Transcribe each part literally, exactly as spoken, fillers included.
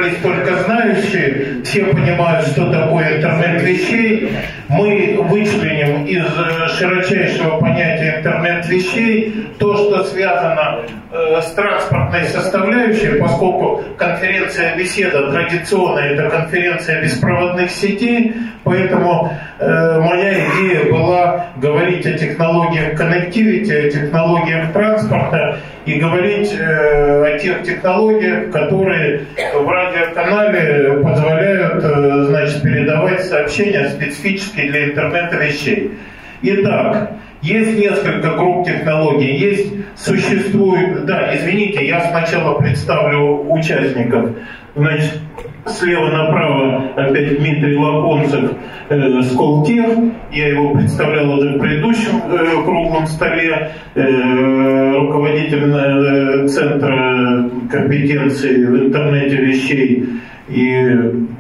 собрались только знающие, все понимают, что такое интернет вещей. Мы вычленим из широчайшего понятия интернет вещей то, что связано э, с транспортной составляющей, поскольку конференция беседа традиционная, это конференция беспроводных сетей, поэтому э, моя идея была говорить о технологиях connectivity, о технологиях транспорта и говорить э, о тех технологиях, которые в радиоканале позволяют э, значит, передавать сообщения специфические для интернета вещей. Итак, есть несколько групп технологий, есть, существует, да, извините, я сначала представлю участников. Значит, слева направо опять Дмитрий Лапонцев, э, Сколтех, я его представлял уже в предыдущем э, круглом столе, э, руководитель э, Центра компетенции в интернете вещей и,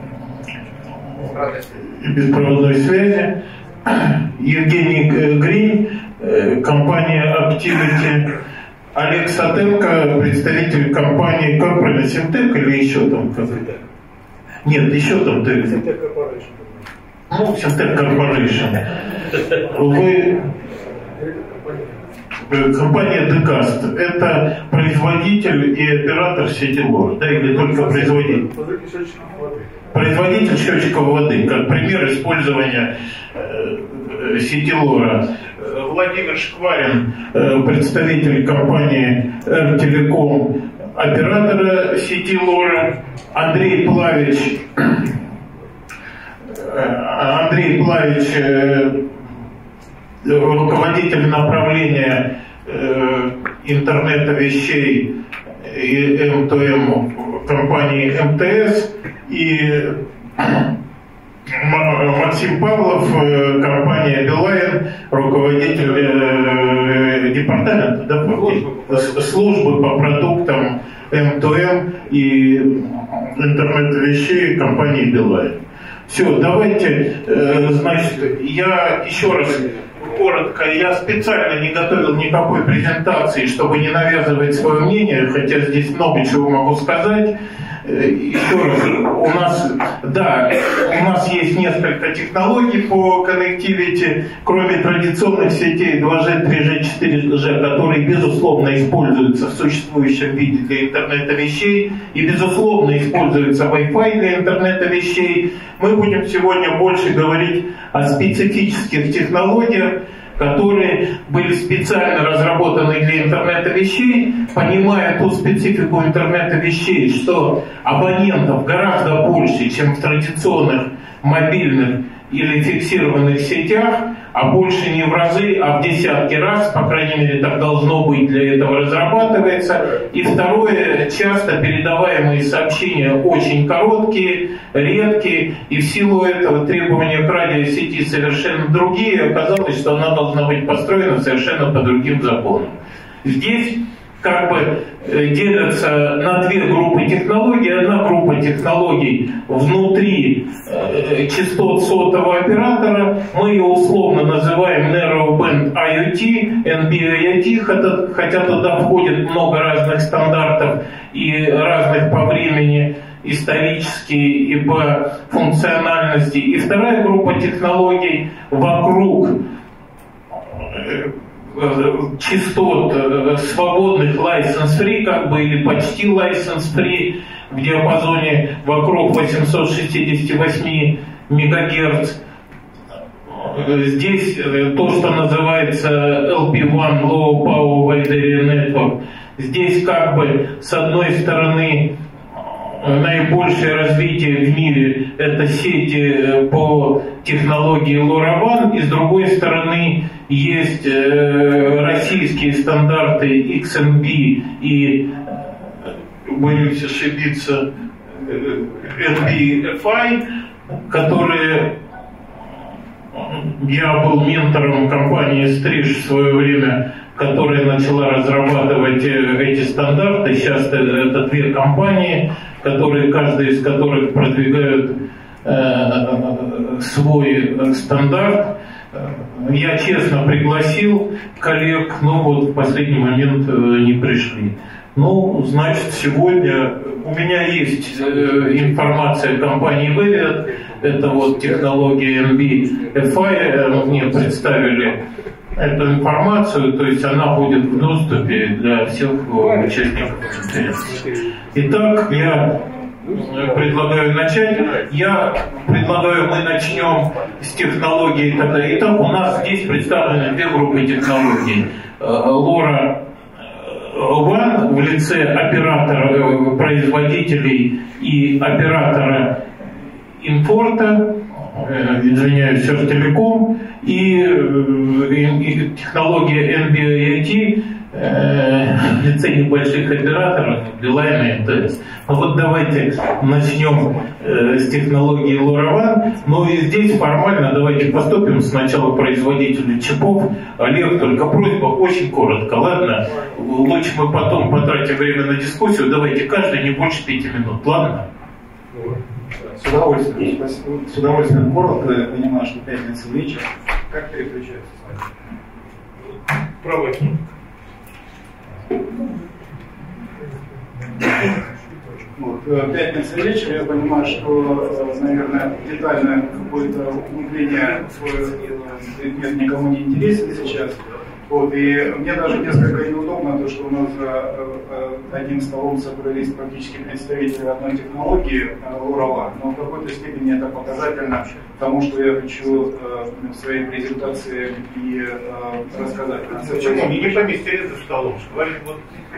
и беспроводной связи, Евгений Гринь, э, компания Activity, Олег Сатенко, представитель компании, как правильно, Симтек или еще там? Нет, еще там ты. Симтек Corporation. Ну, Симтек Corporation. Вы... Компания Декаст. Это производитель и оператор сети ЛОР, да, или только производитель? Производитель счетчиков воды, как пример использования э, сети ЛОРа. Владимир Шкварин, э, представитель компании Эр-Телеком, оператора сети ЛОРа. Андрей Плавич, Андрей Плавич, э, руководитель направления э, интернета вещей и эм тэ эм компании эм тэ эс, и Максим Павлов, компания Билайн, руководитель э, департамента, да, службы по продуктам эм тэ эм и интернет вещей компании Билайн. Все, давайте, э, значит, я еще раз коротко, я специально не готовил никакой презентации, чтобы не навязывать свое мнение, хотя здесь много чего могу сказать. Еще раз, у нас, да, у нас есть несколько технологий по connectivity, кроме традиционных сетей два джи, три джи, четыре джи, которые, безусловно, используются в существующем виде для интернета вещей, и, безусловно, используется Wi-Fi для интернета вещей. Мы будем сегодня больше говорить о специфических технологиях, которые были специально разработаны для интернета вещей, понимая ту специфику интернета вещей, что абонентов гораздо больше, чем в традиционных мобильных или фиксированных сетях, а больше не в разы, а в десятки раз, по крайней мере, так должно быть, для этого разрабатывается. И второе, часто передаваемые сообщения очень короткие, редкие, и в силу этого требования к радиосети совершенно другие. Оказалось, что она должна быть построена совершенно по другим законам. Здесь как бы делятся на две группы технологий. Одна группа технологий внутри э, частот сотового оператора. Мы ее условно называем Narrowband ай о ти, эн би ай о ти, хотя, хотя туда входит много разных стандартов и разных по времени, исторически и по функциональности. И вторая группа технологий вокруг э, частот свободных license-free, как бы, или почти license-free, в диапазоне вокруг восемьсот шестьдесят восемь мегагерц. Здесь то, что называется эл пи один Low Power Wide Area Network. Здесь как бы с одной стороны наибольшее развитие в мире — это сети по технологии LoRaWAN, и с другой стороны есть э, российские стандарты икс эн би и, боюсь ошибиться, эн би эф ай, которые... Я был ментором компании Стриж в свое время, которая начала разрабатывать эти стандарты. Сейчас это две компании, которые, каждая из которых продвигают э, свой стандарт. Я честно пригласил коллег, но вот в последний момент не пришли. Ну, значит, сегодня у меня есть э, информация компании Вивиат, это вот технология эн би эф ай, мне представили эту информацию, то есть она будет в доступе для всех участников конференции. Итак, я предлагаю начать. Я предлагаю, мы начнем с технологии. Итак, у нас здесь представлены две группы технологий. Лора Ван в лице оператора, производителей и оператора импорта, извиняюсь, Сертелеком, и, и технология эн би ай ти э, в лице небольших операторов, Билайна и эм тэ эс. Ну вот давайте начнем э, с технологии LoRaWAN. Ну и здесь формально давайте поступим сначала производителю чипов. Олег, только просьба очень коротко, ладно? Лучше мы потом потратим время на дискуссию. Давайте каждый не больше пяти минут, ладно? С удовольствием. Спасибо. С удовольствием коротко. Я понимаю, что пятница вечер. Как переключается с вами? Правый. Вот, пятница вечер. Я понимаю, что, наверное, детальное какое-то углубление в предмет никому не интересен сейчас. Вот, и мне даже несколько неудобно то, что у нас за одним столом собрались практически представители одной технологии LoRaWAN, но в какой-то степени это показательно тому, что я хочу в своей презентации и рассказать. Почему? Они не поместили за столом, что говорит, вот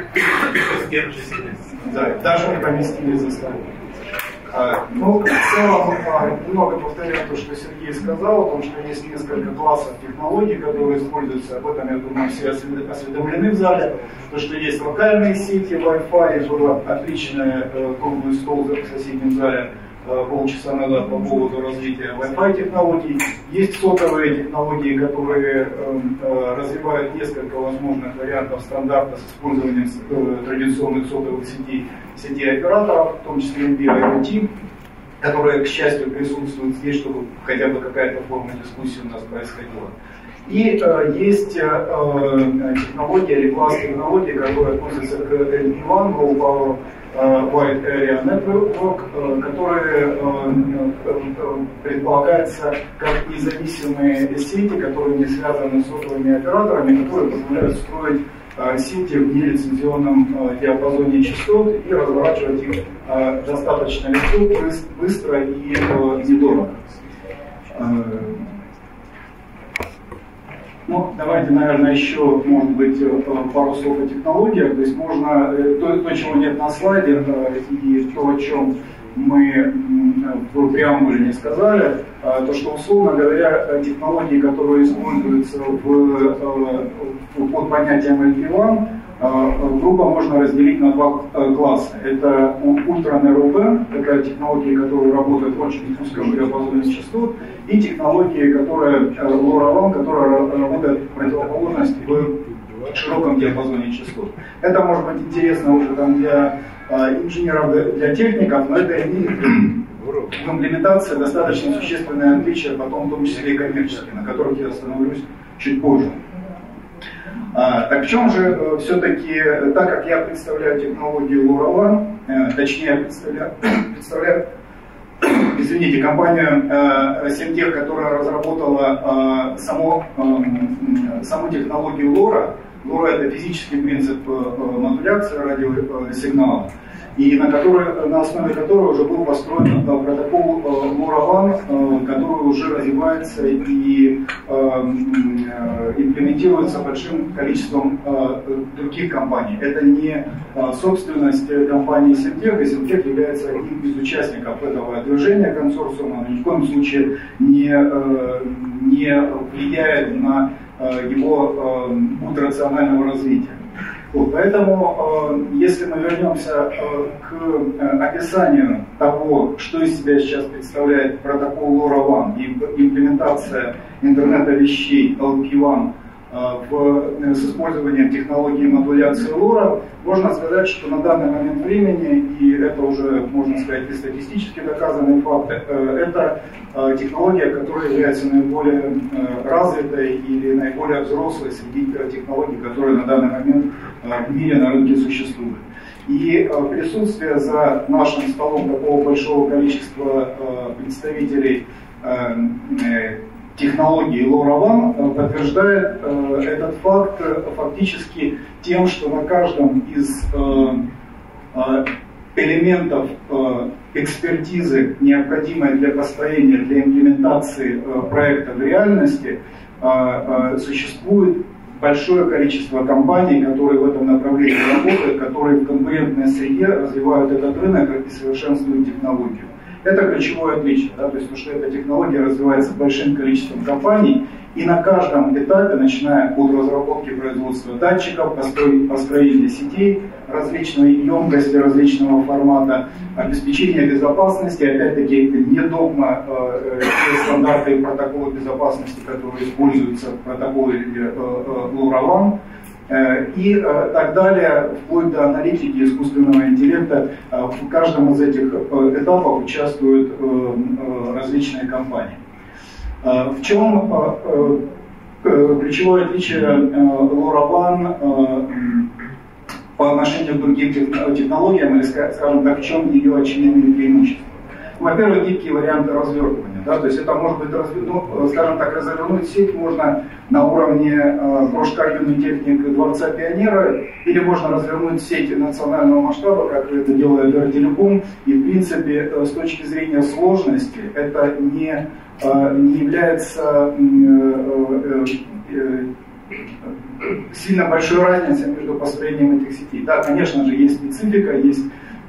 да, даже не поместили за столом. Ну, в целом, немного повторяю то, что Сергей сказал, о том, что есть несколько классов технологий, которые используются. Об этом, я думаю, все осведомлены в зале. То, что есть локальные сети, Wi-Fi, был отличный круглый стол в соседнем зале полчаса назад по поводу развития Wi-Fi технологий. Есть сотовые технологии, которые э, развивают несколько возможных вариантов стандарта с использованием э, традиционных сотовых сетей, сетей операторов, в том числе эн би ай ти, которые, к счастью, присутствуют здесь, чтобы хотя бы какая-то форма дискуссии у нас происходила. И э, есть э, технология или класс технологий, которые относятся к эл пи ван, Low Power Wide Area Network, которые предполагается как независимые сети, которые не связаны с сотовыми операторами, которые позволяют строить сети в нелицензионном диапазоне частот и разворачивать их достаточно легко, быстро и недорого. Ну, давайте, наверное, еще, может быть, пару слов о технологиях. То есть можно, то, то чего нет на слайде, и то, о чем мы в преамбуле не сказали, то, что, условно говоря, технологии, которые используются в, под понятием эл пи ван, грубо можно разделить на два класса. Это Ultra Narrowband, такая технология, которая работает в очень узком диапазоне частот, и технологии, которые LoRaWAN, которая работает в противоположность в широком диапазоне частот. Это может быть интересно уже там для инженеров, для техников, но это в имплементации достаточно существенное отличие, потом в том числе и коммерческие, на которых я остановлюсь чуть позже. А, так в чем же э, все-таки, так как я представляю технологию LoRaWAN, э, точнее представляю, представляю извините, компанию э, Semtech, которая разработала э, само, э, саму технологию LoRa. LoRa это физический принцип э, модуляции радиосигнала, и на, который, на основе которого уже был построен э, протокол э, LoRaWAN, э, который уже развивается и э, э, имплементируется большим количеством э, других компаний. Это не э, собственность компании Semtech, и Semtech является одним из участников этого движения консорциума, но ни в коем случае не, э, не влияет на э, его э, путь рационального развития. Вот, поэтому, э, если мы вернемся э, к э, описанию того, что из себя сейчас представляет протокол LoRaWAN и имплементация интернета вещей эл пи ван в, с использованием технологии модуляции лора. Можно сказать, что на данный момент времени, и это уже, можно сказать, и статистически доказанный факт, это технология, которая является наиболее развитой или наиболее взрослой среди технологий, которые на данный момент в мире на рынке существуют. И присутствие за нашим столом такого большого количества представителей технологии LoRaWAN подтверждает э, этот факт фактически тем, что на каждом из э, э, элементов э, экспертизы, необходимой для построения, для имплементации э, проекта в реальности, э, э, существует большое количество компаний, которые в этом направлении работают, которые в конкурентной среде развивают этот рынок и совершенствуют технологию. Это ключевое отличие, да, то есть, то, что эта технология развивается большим количеством компаний, и на каждом этапе, начиная от разработки производства датчиков, построения сетей различной емкости, различного формата, обеспечения безопасности, опять-таки не догма э, те стандарты и протоколы безопасности, которые используются в протоколе э, э, LoRaWAN, и так далее, вплоть до аналитики искусственного интеллекта. В каждом из этих этапов участвуют различные компании. В чем ключевое отличие LoRaWAN по отношению к другим технологиям, или, скажем так, в чем ее очевидные преимущества? Во-первых, гибкие варианты развертывания. Да, то есть это может быть, ну, скажем так, развернуть сеть можно на уровне э, кружка юной техник Дворца Пионера, или можно развернуть сеть национального масштаба, как это делает Ростелеком. И в принципе, э, с точки зрения сложности, это не, э, не является э, э, э, сильно большой разницей между построением этих сетей. Да, конечно же, есть специфика, есть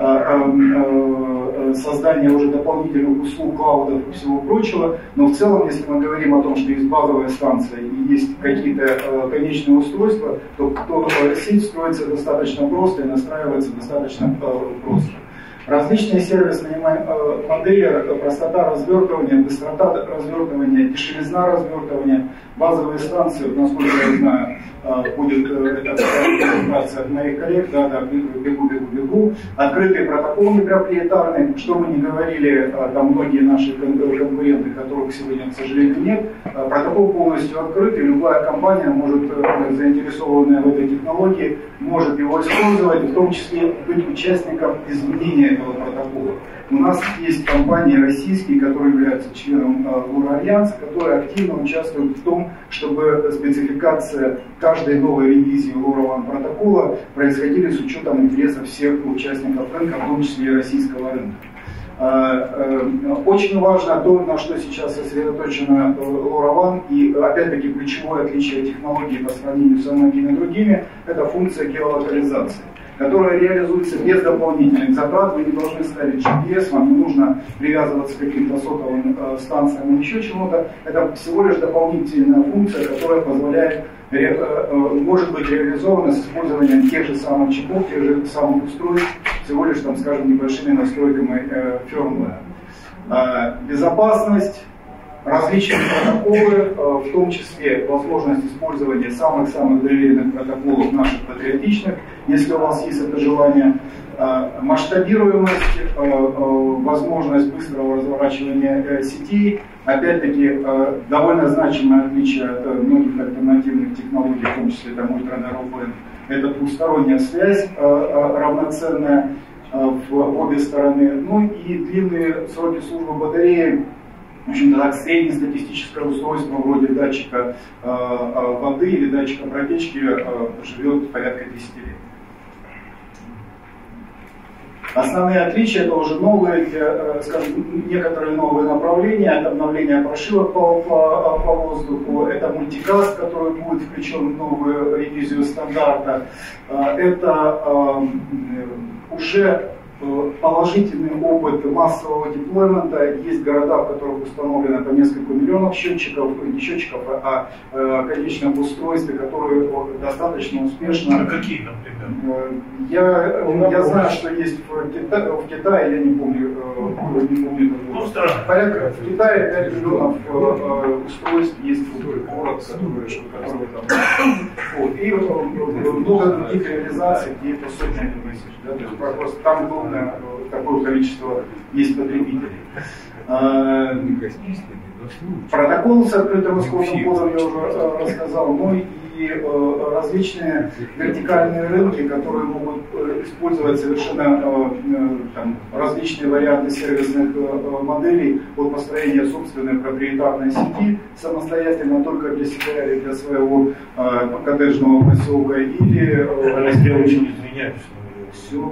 создание уже дополнительных услуг, клаудов и всего прочего, но в целом, если мы говорим о том, что есть базовая станция и есть какие-то конечные устройства, то, то сеть строится достаточно просто и настраивается достаточно просто. Различные сервисные модели, простота развертывания, быстрота развертывания, дешевизна развертывания, базовые станции, насколько я знаю, будет эта презентация от моих коллег, да, да, бегу, бегу, бегу, открытые протоколы непроприетарные, что мы не говорили, там многие наши конкуренты, которых сегодня, к сожалению, нет, протокол полностью открыт, и любая компания может, заинтересованная в этой технологии, может его использовать, в том числе быть участником изменения этого протокола. У нас есть компании российские, которые являются членом LoRa Альянса, которые активно участвуют в том, чтобы спецификация каждой новой ревизии LoRaWAN протокола происходили с учетом интересов всех участников рынка, в том числе и российского рынка. Очень важно то, на что сейчас сосредоточена LoRaWAN, и опять-таки ключевое отличие технологии по сравнению со многими другими, это функция геолокализации, которая реализуется без дополнительных затрат. Вы не должны ставить джи пи эс, вам не нужно привязываться к каким-то сотовым э, станциям или еще чему-то. Это всего лишь дополнительная функция, которая позволяет, э, э, может быть реализована с использованием тех же самых чипов, тех же самых устройств, всего лишь, там, скажем, небольшими настройками э, фирмвера. Э, безопасность, различные протоколы, в том числе возможность использования самых-самых доверенных протоколов наших патриотичных, если у вас есть это желание, масштабируемость, возможность быстрого разворачивания сетей, опять-таки довольно значимое отличие от многих альтернативных технологий, в том числе там ультранародная, это двусторонняя связь равноценная в обе стороны, ну и длинные сроки службы батареи. В общем-то, так, среднестатистическое устройство вроде датчика э, воды или датчика протечки э, живет порядка десяти лет. Основные отличия — это уже новые, э, скажем, некоторые новые направления, это обновление прошивок по, по, по воздуху, это мультикаст, который будет включен в новую ревизию стандарта, э, это э, уже положительный опыт массового деплоймента. Есть города, в которых установлено по несколько миллионов счетчиков, не счетчиков, а, а конечных устройств, которые достаточно успешно. А какие, например? Я, я знаю, что есть в Китае, в Китае, я не помню, не помню ну, порядка. В Китае пять миллионов устройств есть город, который, который там. Вот. И много других реализаций, где это сотни тысяч. Да? То есть просто там главное такое количество есть потребителей. Протокол с открытым исходным кодом я уже рассказал, ну и различные вертикальные рынки, которые могут использовать совершенно там, различные варианты сервисных моделей от построения собственной проприетарной сети самостоятельно только для себя или для своего коттеджного поселка или очень извиняюсь. Все.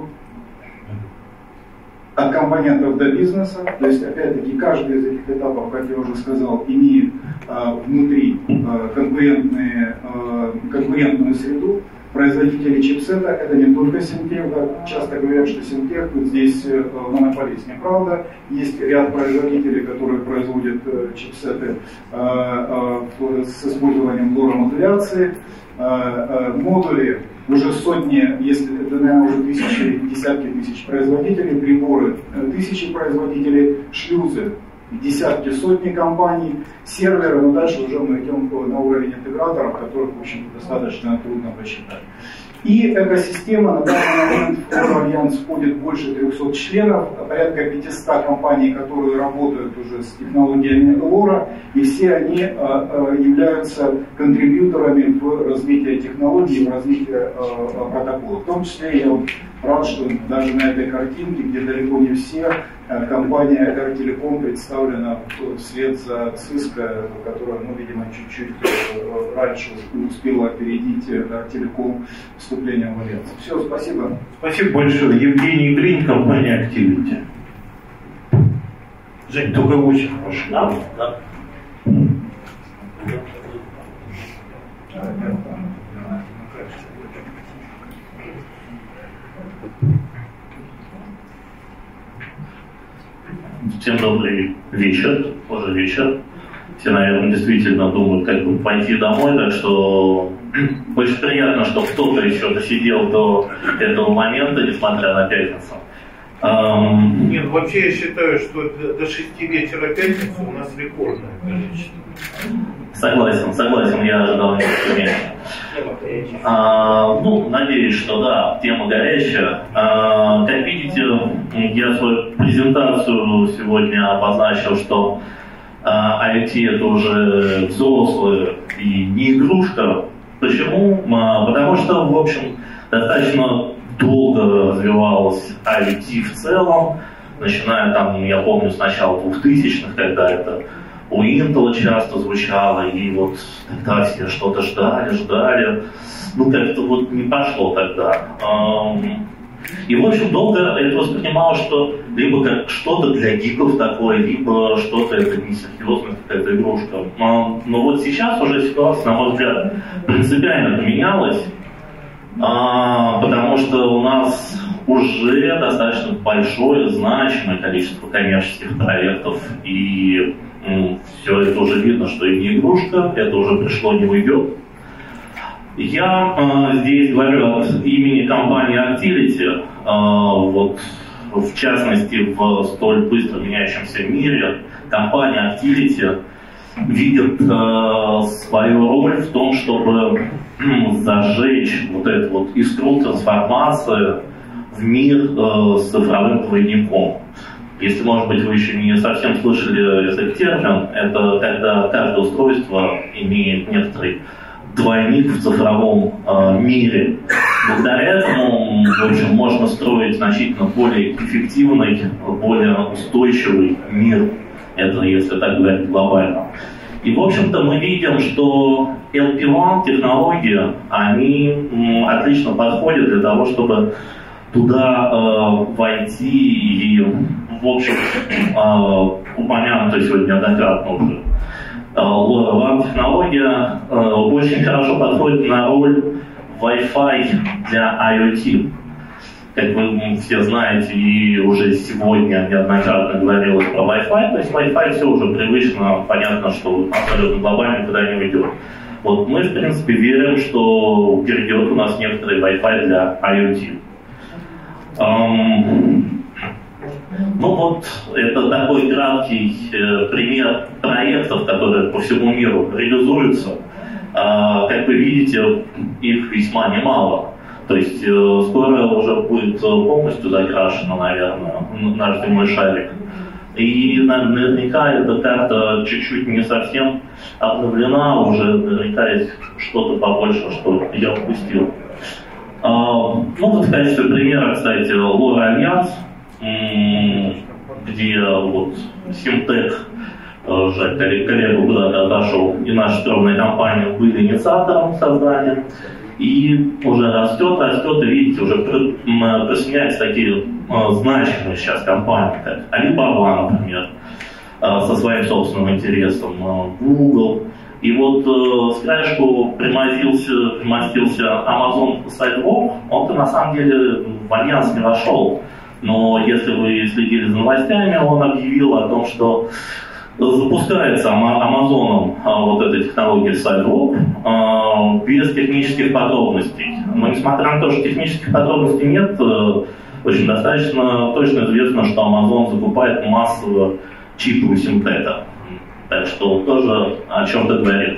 От компонентов до бизнеса, то есть опять-таки каждый из этих этапов, как я уже сказал, имеет а, внутри а, конкурентные, а, конкурентную среду. Производители чипсета это не только Синтех, да, часто говорят, что Синтех тут здесь а, монополист. Неправда, есть ряд производителей, которые производят а, чипсеты а, а, с использованием лора-модуляции, а, а, модули. Уже сотни, если это, наверное, уже тысячи, десятки тысяч производителей, приборы, тысячи производителей, шлюзы, десятки, сотни компаний, серверы, но дальше уже мы идем на уровень интеграторов, которых, в общем, достаточно трудно посчитать. И экосистема, на данный момент в Fluor Альянс входит больше трехсот членов, порядка пятисот компаний, которые работают уже с технологиями Лора, и все они а, а, являются контрибьюторами в развитии технологий, в развитии а, протокола. В том числе я вот рад, что даже на этой картинке, где далеко не все, компания Эр-Телеком представлена вслед за Cisco, которая, ну, видимо, чуть-чуть раньше успела опередить Эр-Телеком вступлением в Альянс. Все, спасибо. Спасибо большое. Евгений Грин, компания Activity. Жень, только очень хорошо. Да, да. Всем добрый вечер, уже вечер. Все, наверное, действительно думают, как бы пойти домой, так что очень приятно, что кто-то еще досидел до этого момента, несмотря на пятницу. Um... Нет, вообще я считаю, что до шести вечера пятницы у нас рекордное количество. Согласен, согласен, я ожидал немного меньше. А, ну, надеюсь, что да, тема горячая. А, как видите, я свою презентацию сегодня обозначил, что а, ай о ти это уже взрослая и не игрушка. Почему? А, потому что, в общем, достаточно долго развивалась ай о ти в целом, начиная там, я помню, с начала двухтысячных, когда это у Intel часто звучало, и вот тогда все что-то ждали, ждали, ну как-то вот не пошло тогда. И, в общем, долго это воспринималось, что либо как что-то для гиков такое, либо что-то это несерьезная какая-то игрушка. Но вот сейчас уже ситуация, на мой взгляд, принципиально поменялась, потому что у нас уже достаточно большое, значимое количество коммерческих проектов, и ну, все это уже видно, что и не игрушка, это уже пришло, не уйдет. Я э, здесь говорю от имени компании Activity, э, вот, в частности, в столь быстро меняющемся мире компания Activity видит э, свою роль в том, чтобы э, зажечь вот эту вот искру трансформации в мир э, с цифровым двойником. Если, может быть, вы еще не совсем слышали этот термин, это когда каждое устройство имеет некоторый двойник в цифровом э, мире. Благодаря этому, в общем, можно строить значительно более эффективный, более устойчивый мир. Это если так говорить глобально. И, в общем-то, мы видим, что эл пи один технологии, они м, отлично подходят для того, чтобы туда э, войти и, в общем, э, упомянуто сегодня неоднократно уже. LoRaWAN технология э, очень хорошо подходит на роль Wi-Fi для ай о ти. как вы все знаете, и уже сегодня неоднократно говорилось про Wi-Fi, то есть Wi-Fi все уже привычно, понятно, что абсолютно глобально никуда не уйдет. Вот мы, в принципе, верим, что перейдет у нас некоторый Wi-Fi для IoT. Um, ну вот, это такой краткий э, пример проектов, которые по всему миру реализуются. Э, как вы видите, их весьма немало. То есть э, скоро уже будет полностью закрашено, наверное, наш земной шарик. И наверняка эта карта чуть-чуть не совсем обновлена, уже наверняка есть что-то побольше, что я упустил. Uh, ну вот в качестве примера, кстати, Лора Альянс, где вот Симтек, Жак, коллега куда-то отошел, и наша скромная компания были инициатором создания, и уже растет, растет, и видите, уже присоединяются такие uh, значимые сейчас компании, как Alibaba, например, uh, со своим собственным интересом, uh, Google. И вот э, с краешку примостился, примостился Amazon Sidewalk, он-то на самом деле в альянс не вошел. Но если вы следили за новостями, он объявил о том, что запускается Амазоном э, вот эта технология Sidewalk э, без технических подробностей. Но несмотря на то, что технических подробностей нет, э, очень достаточно точно известно, что Amazon закупает массово чипы у Симтека. Так что тоже о чем-то говорит.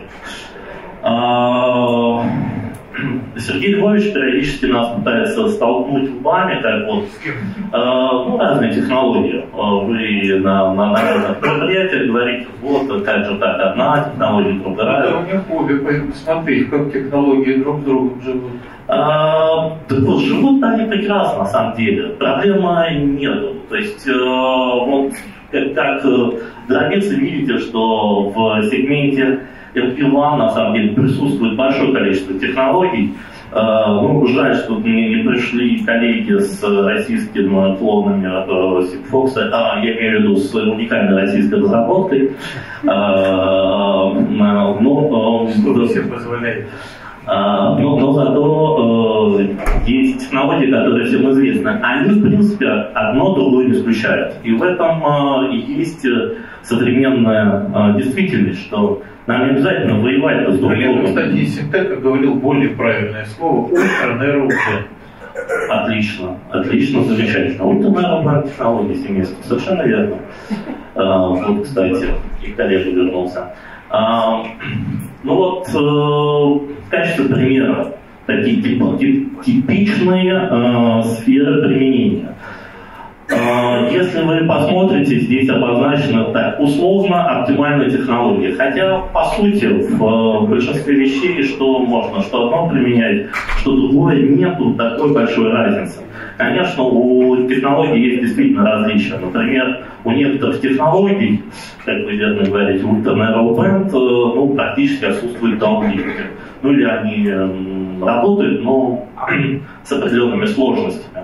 А, Сергей Львович периодически нас пытается столкнуть лбами, как вот а, ну, разные технологии. Вы на, на, на разных мероприятиях говорите, вот как же так, одна технология, другая. Это у меня хобби, посмотреть, как технологии друг с другом живут. А, так вот, живут они прекрасно, на самом деле. Проблемы нету. То есть, а, вот, как, как границы видите, что в сегменте эл пи один на самом деле присутствует большое количество технологий. Ну, жаль, что не, не пришли коллеги с российскими клонами Sigfox, а, я имею в виду с уникальной российской разработкой. Но все позволяет. Uh, но, но зато uh, есть технологии, которые всем известны. Они, в принципе, одно другое не исключают. И в этом uh, есть современная uh, действительность, что нам не обязательно воевать с друг другом. Кстати, из Симтека говорил более правильное слово «ультра-нейроблен». Отлично, отлично, замечательно. Ультра-нейроблен технологии семейства. Совершенно верно. Uh, вот, кстати, и коллега вернулся. Uh, ну вот, э, в качестве примера, такие типа, тип, типичные э, сферы применения. Э, если вы посмотрите, здесь обозначено так, условно оптимальная технология. Хотя, по сути, в, в большинстве вещей, что можно, что одно применять, что другое, нету такой большой разницы. Конечно, у технологий есть действительно различия. Например, у некоторых технологий, как вы верно говорите, ультра-нейроблен, ну, практически отсутствует даунлинки. Ну, или они м, работают, но с определенными сложностями.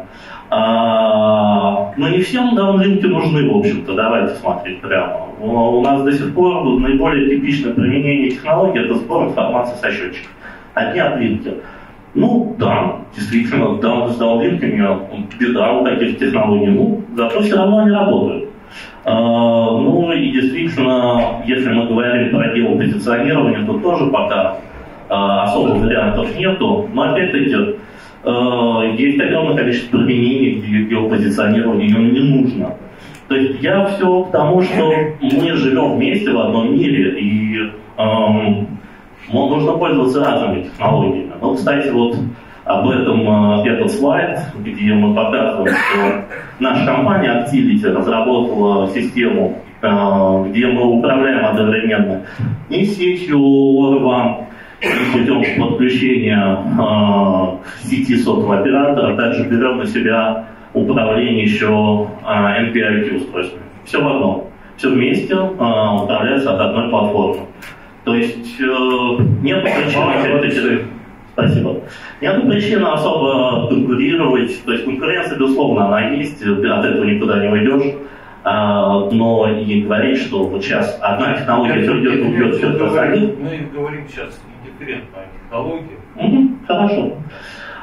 А, но не всем даунлинки нужны, в общем-то, давайте смотреть прямо. У, у нас до сих пор наиболее типичное применение технологий – это сбор информации со счетчика. Одни оплинки. Ну, да, действительно, даун, с даунлинками беда у таких технологий, ну, зато все равно они работают. А, ну, и действительно, если мы говорим про геопозиционирование, то тоже пока а, особых вариантов нету, но опять-таки а, есть огромное количество применений, где геопозиционирование не нужно. То есть я все к тому, что мы живем вместе в одном мире, и а, нужно пользоваться разными технологиями. Ну, кстати, вот об этом э, этот слайд, где мы показываем, что наша компания Actility разработала систему, э, где мы управляем одновременно и сетью LoRaWAN, и путем подключения э, к сети сотового оператора, также берем на себя управление еще э, эн пи ай кью устройствами. Все в одном. Все вместе э, управляется от одной платформы. То есть э, нет причин, спасибо. Нет причин особо конкурировать. То есть конкуренция, безусловно, она есть, от этого никуда не уйдешь. А, но и говорить, что вот сейчас одна технология придет, убьет всех остальных. Мы говорим сейчас индифферентно о технологии. Угу, хорошо.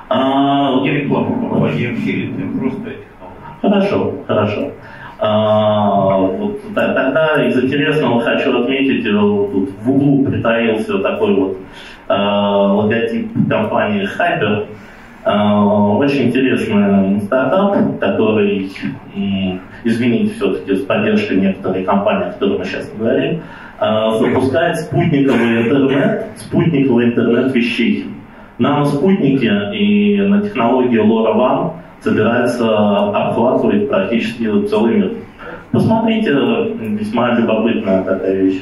А, Не реклама компании Xili, просто технология. Хорошо, хорошо. А, вот, тогда из интересного хочу отметить, тут в углу притаился такой вот а, логотип компании Hyper. А, очень интересный стартап, который, извините, все-таки с поддержкой некоторой компании, о которой мы сейчас говорим, а, запускает спутниковый интернет, спутниковый интернет вещей. Наноспутники и на технологии LoRaWAN собирается обхватывать практически целый мир. Посмотрите, весьма любопытная такая вещь.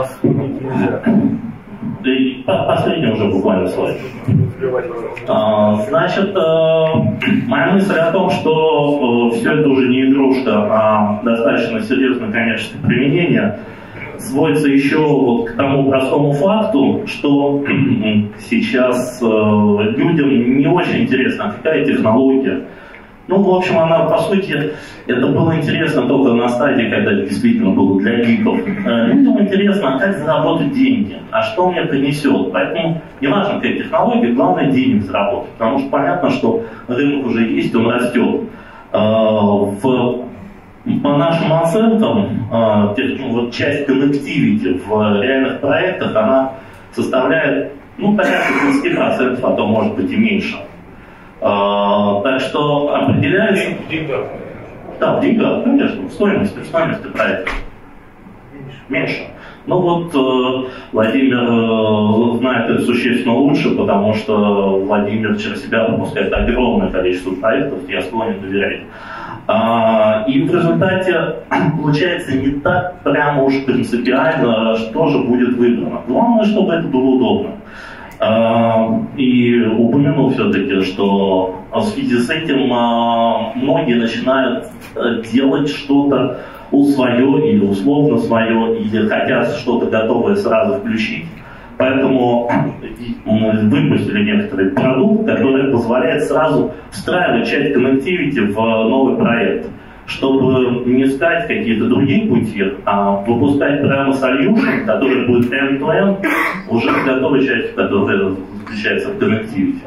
И последний уже буквально слайд. Значит, моя мысль о том, что все это уже не игрушка, а достаточно серьезное коммерческое применение, сводится еще вот к тому простому факту, что сейчас людям не очень интересно, какая технология. Ну, в общем, она, по сути, это было интересно только на стадии, когда это действительно было для гиков. Людям интересно, как заработать деньги, а что мне принесет. Поэтому не важно, какая технология, главное денег заработать. Потому что понятно, что рынок уже есть, он растет. В, по нашим оценкам, вот часть коннективити в реальных проектах, она составляет, ну, порядка двадцать процентов, а то может быть и меньше. Uh, так что определяется... В деньгах. Да, в деньгах, конечно, в стоимости, в стоимости проекта. Меньше. Ну вот э, Владимир э, знает это существенно лучше, потому что Владимир через себя пропускает огромное количество проектов, я склонен доверять. А, и в результате получается не так прямо уж принципиально, что же будет выбрано. Главное, чтобы это было удобно. И упомянул все-таки, что в связи с этим многие начинают делать что-то свое или условно свое, или хотят что-то готовое сразу включить. Поэтому мы выпустили некоторый продукт, который позволяет сразу встраивать часть коннективити в новый проект, чтобы не искать какие-то другие пути, а выпускать прямо solution, который будет end-to-end, уже в готовой части, которая заключается в коннективити.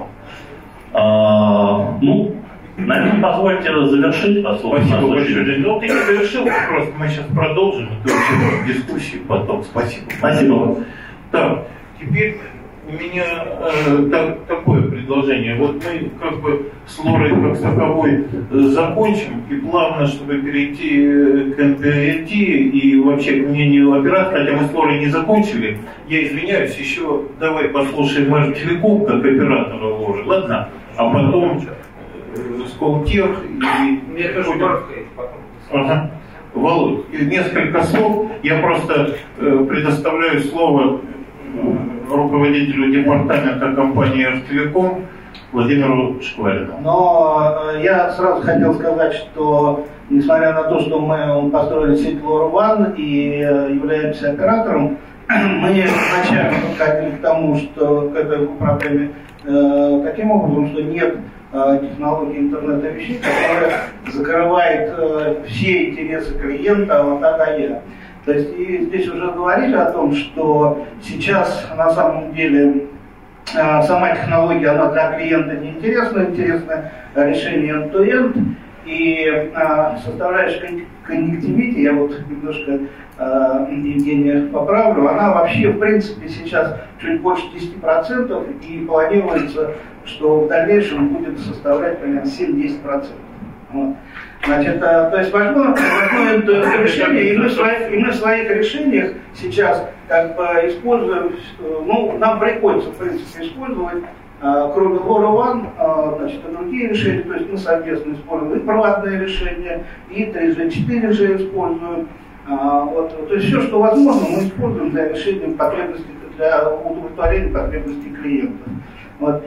А, ну, наверное, позвольте завершить. Спасибо большое. Ну, ты не завершил, просто мы сейчас продолжим эту дискуссию потом. Спасибо. Спасибо. Так, теперь у меня э, так, такое предложение. Вот мы как бы с Лорой как таковой закончим и плавно, чтобы перейти к эн пи эл ти и вообще к мнению оператора, хотя мы с Лорой не закончили, я извиняюсь, еще давай послушаем Мажтелеком как оператора Лоры, ладно? А потом э, Сколтех и... Мне тоже Ага. Володь, несколько слов. Я просто э, предоставляю слово руководителю департамента компании Мажтелеком Владимиру Шкварину. Но я сразу хотел сказать, что несмотря на то, что мы построили сеть LoRaWAN и являемся оператором, мы изначально подходили к тому, что к этой проблеме э, таким образом, что нет э, технологии интернета вещей, которая закрывает э, все интересы клиента вот от А Я. То есть и здесь уже говорили о том, что сейчас на самом деле э, сама технология, она для клиента не интересна, интересно решение end-to-end, и э, составляющая коннективити, я вот немножко э, Евгения поправлю, она вообще в принципе сейчас чуть больше десяти процентов, и планируется, что в дальнейшем будет составлять примерно семь-десять процентов. Вот. Значит, то есть возьмем это решение, и мы, в своих, и мы в своих решениях сейчас как бы используем, ну, нам приходится, в принципе, использовать, кроме LoRaWAN, значит, и другие решения, то есть мы совместно используем и проводные решения, и три джи четыре же используем. Вот, то есть все, что возможно, мы используем для решения потребностей, для удовлетворения потребностей клиента. Вот.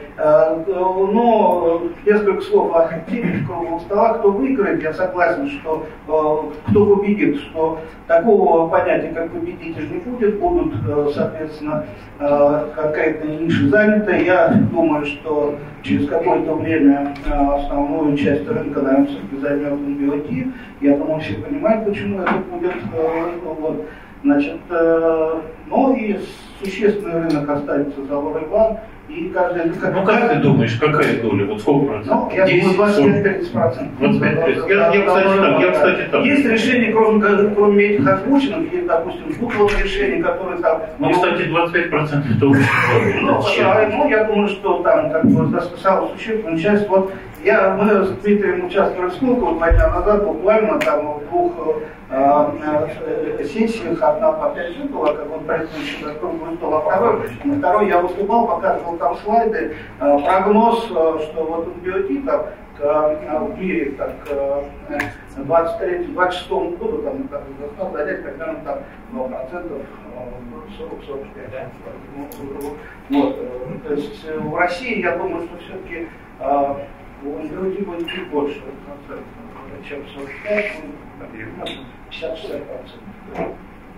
Но несколько слов о теме круглого стола. Кто выиграет, я согласен, что кто победит, что такого понятия, как победитель, не будет, будут, соответственно, конкретные ниши заняты. Я думаю, что через какое-то время основную часть рынка, наверное, все-таки займет эн би эл ти. Я думаю, все понимают, почему это будет. Вот. Значит, ну и, существенный рынок останется за Лоран. И каждый, ну как ты думаешь, какая доля? Вот сколько процентов? Ну, я думаю, двадцать пять тридцать процентов. двадцать пять тридцать. Я, я, кстати, так, я, кстати, так. Есть решения, кроме, кроме этих озвученных, есть, допустим, двух решений, которые там... Ну, кстати, двадцать пять процентов это очень ну, ну, я думаю, что там, как бы, самая существенная часть, вот, я, мы с Дмитрием участвовали в Сколково два дня назад, буквально там в двух э, э, сессиях, одна по пять минут была, как он предыдущий круглый стол, а второй, на второй я выступал, показывал там слайды, э, прогноз, э, что вот биотипов в мире так, к двадцать третьему двадцать шестому году там должно занять примерно там два процента, сорок сорок пять. Вот. То есть в России, я думаю, что все-таки люди будет чуть больше, чем сорок пять, пятьдесят шестьдесят процентов.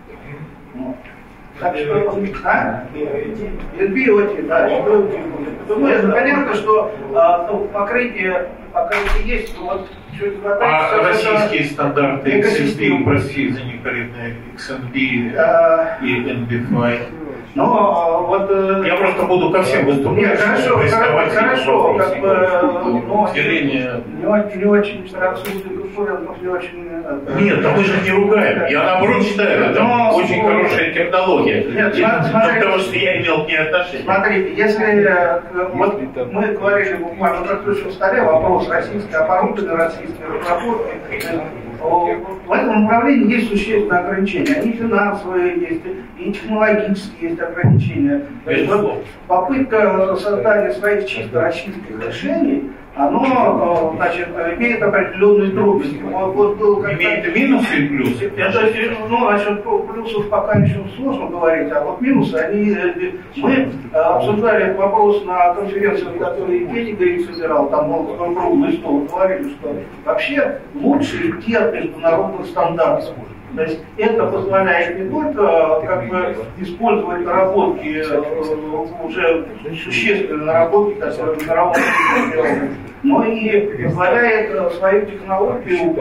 Так что, а? эн би о ти, да, ну, это понятно, что а, ну, покрытие, покрытие есть, но вот чуть хватает. А российские стандарты икс эн би, прости за некорректное, икс эн би а, и эн би пять. Но вот... Я просто буду ко всем выступать. Нет, хорошо, хорошо, как бы, ну, деление... не очень, не очень, русских конкурентов не очень... Нет, да мы же не ругаем. Я наоборот считаю, это но, очень но... хорошая технология. Нет, Нет, смотрите, потому что я имел к ней отношение. Смотрите, если вот мы говорили буквально на предыдущем столе вопрос российской оборудования, российской разработки, в этом направлении есть существенные ограничения. Они финансовые есть, и технологические есть ограничения. То есть, вот, попытка создания своих чисто российских решений, оно, значит, имеет определенные трудности. Вот, вот был имеет минусы и плюсы? Это, ну, насчет плюсов пока еще сложно говорить, а вот минусы, они... Мы обсуждали этот вопрос на конференции, в которой Евгений Григорьевич собирал, там был круглый стол, говорили, что вообще лучше идти от международных стандартов. То есть это позволяет не только как бы использовать наработки, уже существенные наработки, которые в мировом уровне, но и позволяет свою технологию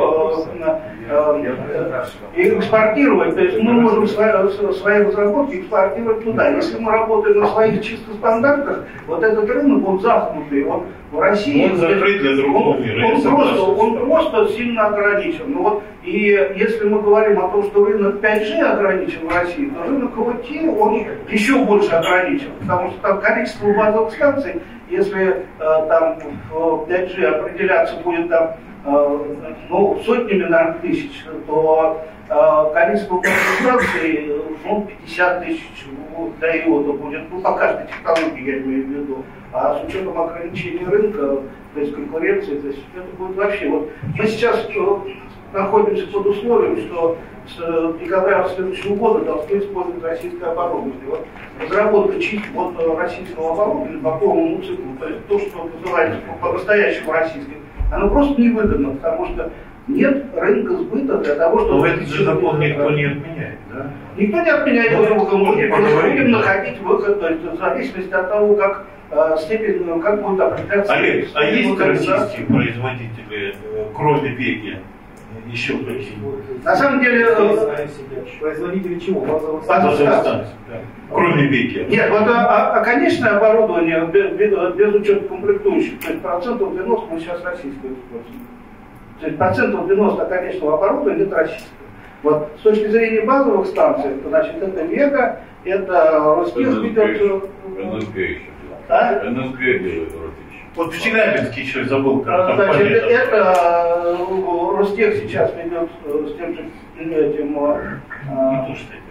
экспортировать. То есть мы можем свои, свои разработки экспортировать туда. Если мы работаем на своих чисто стандартах, вот этот рынок, он замкнутый. Он в России он закрыт для другого мира. Он, он, просто, он просто сильно ограничен. Ну, вот, и если мы говорим о том, что рынок пять джи ограничен в России, то рынок о ти он еще больше ограничен, потому что там количество базовых станций, если э, там в пять джи определяться будет там, э, ну, сотнями, наверное, тысяч, то э, количество базовых станций, ну, пятьдесят тысяч для иода будет, ну, по каждой технологии, я имею в виду. А с учетом ограничения рынка, то есть конкуренции, то есть это будет вообще. Вот мы сейчас находимся под условием, что с декабря следующего года должны использовать российское оборудование. Вот разработка чисто вот российского оборудования по полному циклу, то есть то, что называется по-настоящему российским, оно просто невыгодно, потому что нет рынка сбыта для того, чтобы... Но этот же закон никто не отменяет, да? Никто не отменяет его, мы будем находить выход, то есть в зависимости от того, как степень, как будет определяться... Олег, а есть российские производители, кроме Веги, еще какие-нибудь? На самом деле... Производители чего? Базовых станций. Кроме Веги. Нет, вот а, а конечное оборудование без, без, без учета комплектующих, то есть процентов девяносто мы сейчас российское используем. То есть процентов девяносто конечного оборудования это российское. Вот с точки зрения базовых станций, то, значит, это Вега, это Ростех ведет... эн эс джи еще. А? эн эс джи делает Ростех. Вот в Челябинске еще забыл, как Значит, это, это Ростех сейчас ведет с тем же этим... А,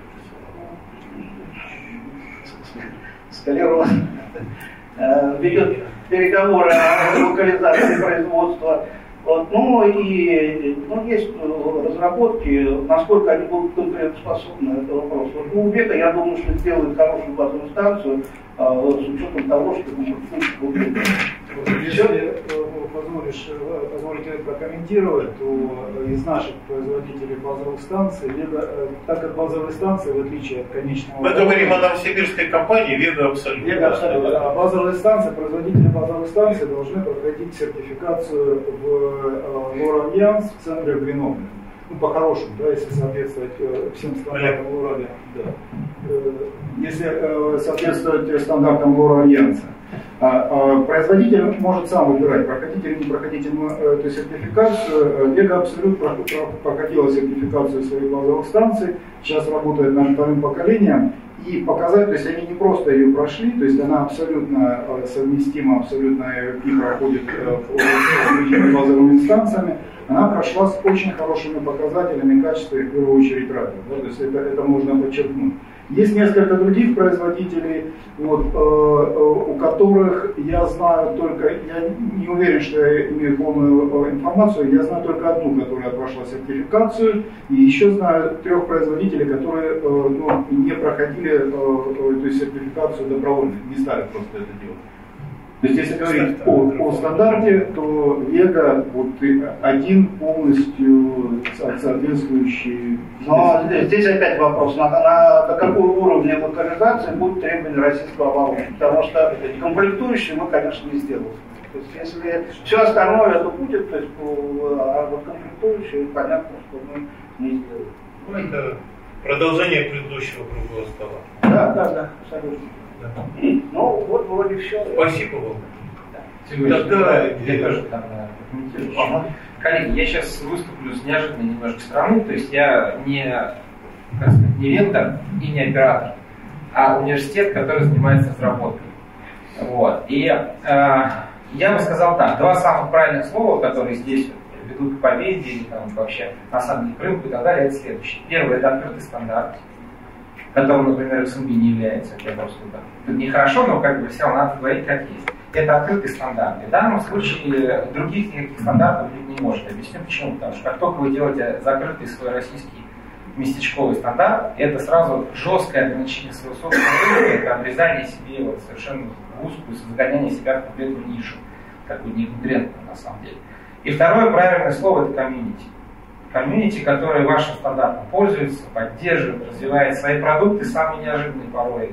Скалерос ведет переговоры о локализации производства. Вот, ну и ну, есть разработки, насколько они будут конкурентоспособны, это вопрос. Вот, ну, Вега, я думаю, что сделает хорошую базовую станцию а, с учетом того, что будет. Если позволишь, позволите прокомментировать, то из наших производителей базовых станций, Вега, так как базовые станции, в отличие от конечного... Мы говорим о новосибирской компании Вега Абсолют. Вега Абсолют. А базовые станции, производители базовых станций должны проходить сертификацию в Лоран Янс в центре в Гренобле. ну, по-хорошему, да, если соответствовать э, всем стандартам ЛОРа, да. э, если э, соответствовать стандартам ЛОРа Альянса. А, а производитель может сам выбирать, проходить или не проходить ему эту сертификацию. Вега Абсолют проходила сертификацию своих базовых станций, сейчас работает над вторым поколением. И показать, то есть они не просто ее прошли, то есть она абсолютно совместима, абсолютно и проходит с базовыми инстанциями, она прошла с очень хорошими показателями качества и в первую очередь радио. Да, то есть это, это можно подчеркнуть. Есть несколько других производителей, вот, э, у которых я знаю только, я не уверен, что я имею полную информацию, я знаю только одну, которая прошла сертификацию, и еще знаю трех производителей, которые э, ну, не проходили э, эту сертификацию добровольно, не стали просто это делать. То есть, если говорить о, о стандарте, то Вега вот, один полностью соответствующий. Но здесь опять вопрос, на, на, на каком уровне локализации будут требования российского оборудования. Потому что комплектующие мы, конечно, не сделаем. То есть, если все остальное это будет, то есть, а вот комплектующие, понятно, что мы не сделаем. Ну, это продолжение предыдущего круглого стола. Да, да, да, абсолютно. Ну, вот вроде все. Спасибо вам. Да, да, я тоже там комментирую. Ага. Коллеги, я сейчас выступлю с неожиданной немножко стороны, то есть я не, как сказать, не вендор и не оператор, а университет, который занимается разработкой. Вот. И э, я бы сказал так, два самых правильных слова, которые здесь ведут к победе, или там вообще на самом деле к рынку и так далее, это следующее. Первое, это открытый стандарт, которым, например, икс эм би не является. Я просто так. Это нехорошо, но как бы все равно надо говорить как есть. Это открытый стандарт. И в данном случае других никаких стандартов быть не может. Объясню почему. Потому что как только вы делаете закрытый свой российский местечковый стандарт, это сразу жесткое ограничение своего собственного рынка, это обрезание себе вот совершенно узкую, загоняние себя в конкретную нишу, такую неконкурентную на самом деле. И второе правильное слово это комьюнити. Комьюнити, которое вашим стандартом пользуется, поддерживает, развивает свои продукты, самые неожиданные порой,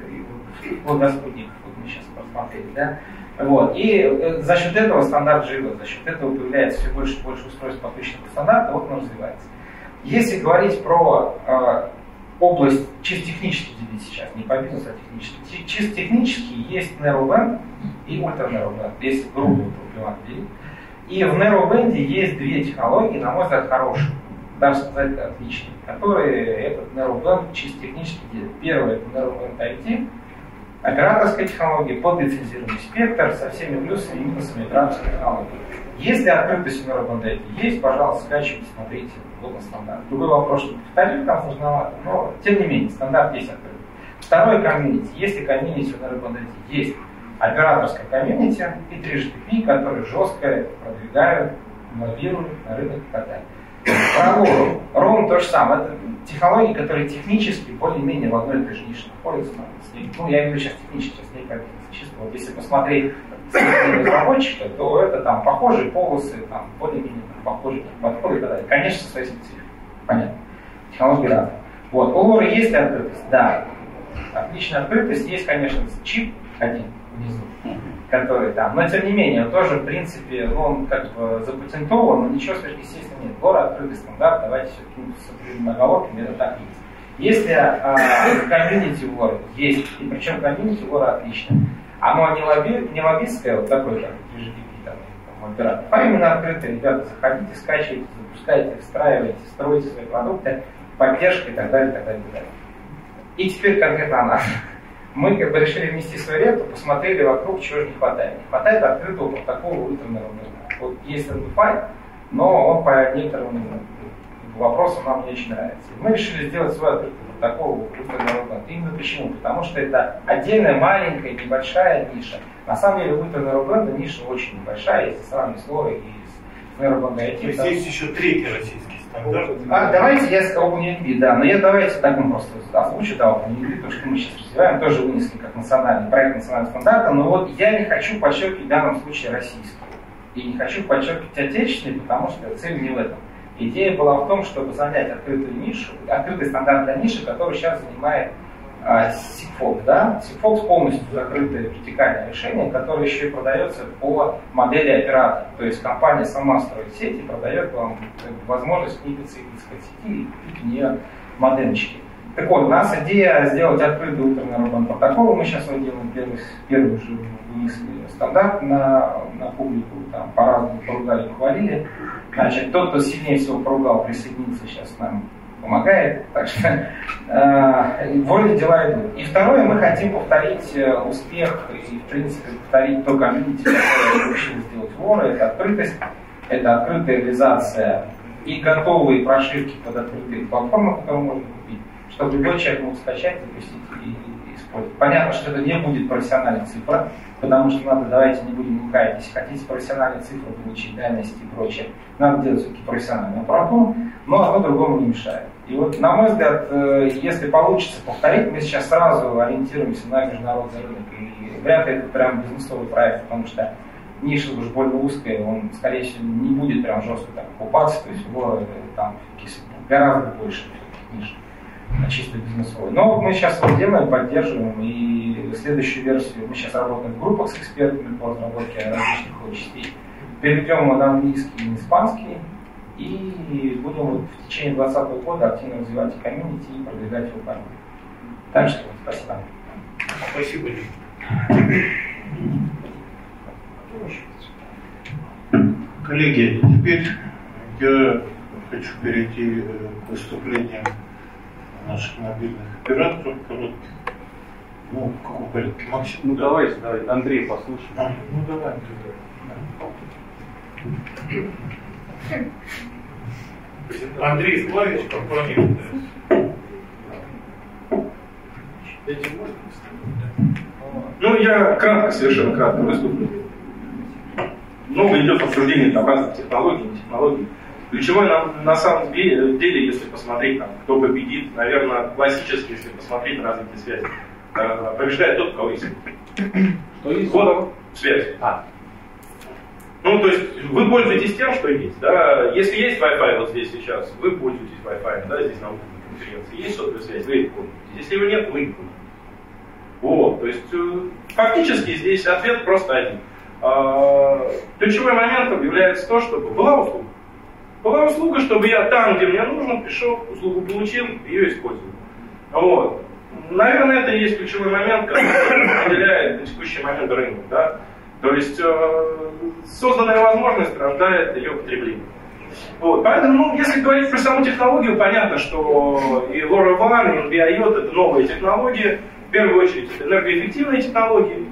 вот господников, вот мы сейчас посмотрели, да? Вот. И за счет этого стандарт живет, за счет этого появляется все больше и больше устройств подключенных к стандарту, вот он развивается. Если говорить про э, область чисто технически делить сейчас, не по бизнесу, а технически, чисто технически есть Narrowband и Ultra Narrowband, если грубо делить. И в Narrowband есть две технологии, на мой взгляд, хорошие, даже сказать отличные, которые этот Narrowband чисто технически делает. Первое это Narrowband ай ти, операторская технология, подлицензированный спектр со всеми плюсами и минусами операторской технологии. Если открытость у Narrowband ай ти есть, пожалуйста, скачивайте, смотрите, вот на стандарт. Другой вопрос, что повторить там сложновато, но тем не менее, стандарт есть открытый. Второй комьюнити. Если комьюнити у Narrowband ай ти есть, операторская комьюнити и три джи ти пи, которые жестко продвигают, лоббируют на рынок и так далее. Про роум. Роум то же самое. Это технологии, которые технически более-менее в одной и той же нише находятся. Ну, я имею сейчас технически, сейчас не как чисто. Вот если посмотреть разработчика, то это там похожие полосы, там более-менее похожие подходы и так далее. Конечно, со своей спецификой. Понятно. Технологии разные. Вот. У лора есть ли открытость? Да. Отличная открытость. Есть, конечно, чип один внизу, который там. Но тем не менее, он тоже, в принципе, ну, он как бы запатентован, но ничего сверхъестественного нет. лора открытый стандарт, давайте все-таки с определенными оговорками, это так есть. Если а, комьюнити у лора есть, и причем комьюнити у лора отлично, оно не, лобби, не лоббистское, вот такое, как джи ди пи, там, там, оператор, а именно открытое, ребята, заходите, скачивайте, запускайте, встраивайте, стройте свои продукты, поддержка и так далее, и так далее, и так далее. И теперь конкретно о нас. Мы как бы решили внести свою лепту, посмотрели вокруг, чего же не хватает. Не хватает открытого протокола ультраного рынка. Вот есть эр би пять, но он по некоторым вопросам нам не очень нравится. И мы решили сделать свой открытый протокол ультраного рынка. Именно почему? Потому что это отдельная маленькая, небольшая ниша. На самом деле у ультраного ниша очень небольшая, если сравнивать с лорой и с Narrowband ай ти. То есть есть еще третий российский стандарт. А, давайте я скажу OpenUnity, да, но я давайте так мы просто озвучу, да, OpenUnity, потому что мы сейчас развиваем, тоже вынесли как национальный проект национального стандарта, но вот я не хочу подчеркивать в данном случае российский. И не хочу подчеркивать отечественный, потому что цель не в этом. Идея была в том, чтобы занять открытую нишу, открытый стандарт для ниши, который сейчас занимает Sigfox, да? Sigfox полностью закрытое вертикальное решение, которое еще и продается по модели оператора. То есть компания сама строит сеть и продает вам возможность двигаться и искать сети и купить в нее модемчики. Так вот, у нас идея сделать открытый ультранародный протокол. Мы сейчас его делаем первый, первый же вынесли стандарт на, на публику, там по-разному поругали, похвалили. Значит, тот, кто сильнее всего поругал, присоединиться сейчас к нам помогает. Так что э, вроде дела идут. И второе, мы хотим повторить успех и, в принципе, повторить то комьюнити, которое решили сделать воры. Это открытость, это открытая реализация и готовые прошивки под открытые платформы, которые можно купить, чтобы любой человек мог скачать, запустить и, и использовать. Понятно, что это не будет профессиональная цифра, потому что надо, давайте не будем лукавить, если хотите профессиональные цифры получить, дальность и прочее, надо делать все-таки профессиональную аппаратуру, но одно другому не мешает. И вот, на мой взгляд, если получится повторить, мы сейчас сразу ориентируемся на международный рынок, и вряд ли это прям бизнесовый проект, потому что ниша уж больно узкая, он, скорее всего, не будет прям жестко так окупаться, то есть его там гораздо больше ниш на чисто бизнесовой. Но мы сейчас его делаем, поддерживаем, и следующую версию мы сейчас работаем в группах с экспертами по разработке различных частей. Перейдем мы на английский и на испанский, и будем вот в течение двадцатого года активно развивать и комьюнити, и продвигать его по миру. Так что, спасибо. Спасибо. Коллеги, теперь я хочу перейти к выступлениям наших мобильных операторов коротких. Ну, в каком порядке? Максим? Ну, да. давайте, давайте. Андрей, послушаем. А, ну, давай, Андрей. Андрей Славич, компания. Ну, я кратко, совершенно кратко выступлю. Много идет обсуждение там разных технологий, не технологий. Ключевое на, на самом деле, если посмотреть, там, кто победит, наверное, классически, если посмотреть на развитие связи, э, побеждает тот, у кого есть. Что есть? Вот связь. А. Ну, то есть вы пользуетесь тем, что есть. Да? Если есть Wi-Fi вот здесь сейчас, вы пользуетесь Wi-Fi, да, здесь на уровне конференции. Есть сотовая связь, вы их пользуетесь. Если его нет, вы не пользуетесь. Вот, то есть фактически здесь ответ просто один. Ключевой моментом является то, чтобы была услуга. Была услуга, чтобы я там, где мне нужно, пришел, услугу получил, ее использовал. Вот. Наверное, это и есть ключевой момент, который определяет на текущий момент рынок. Да? То есть э, созданная возможность рождает ее потребление. Вот. Поэтому, ну, если говорить про саму технологию, понятно, что и LoRaWAN, и эн би ай о это новые технологии. В первую очередь, это энергоэффективные технологии.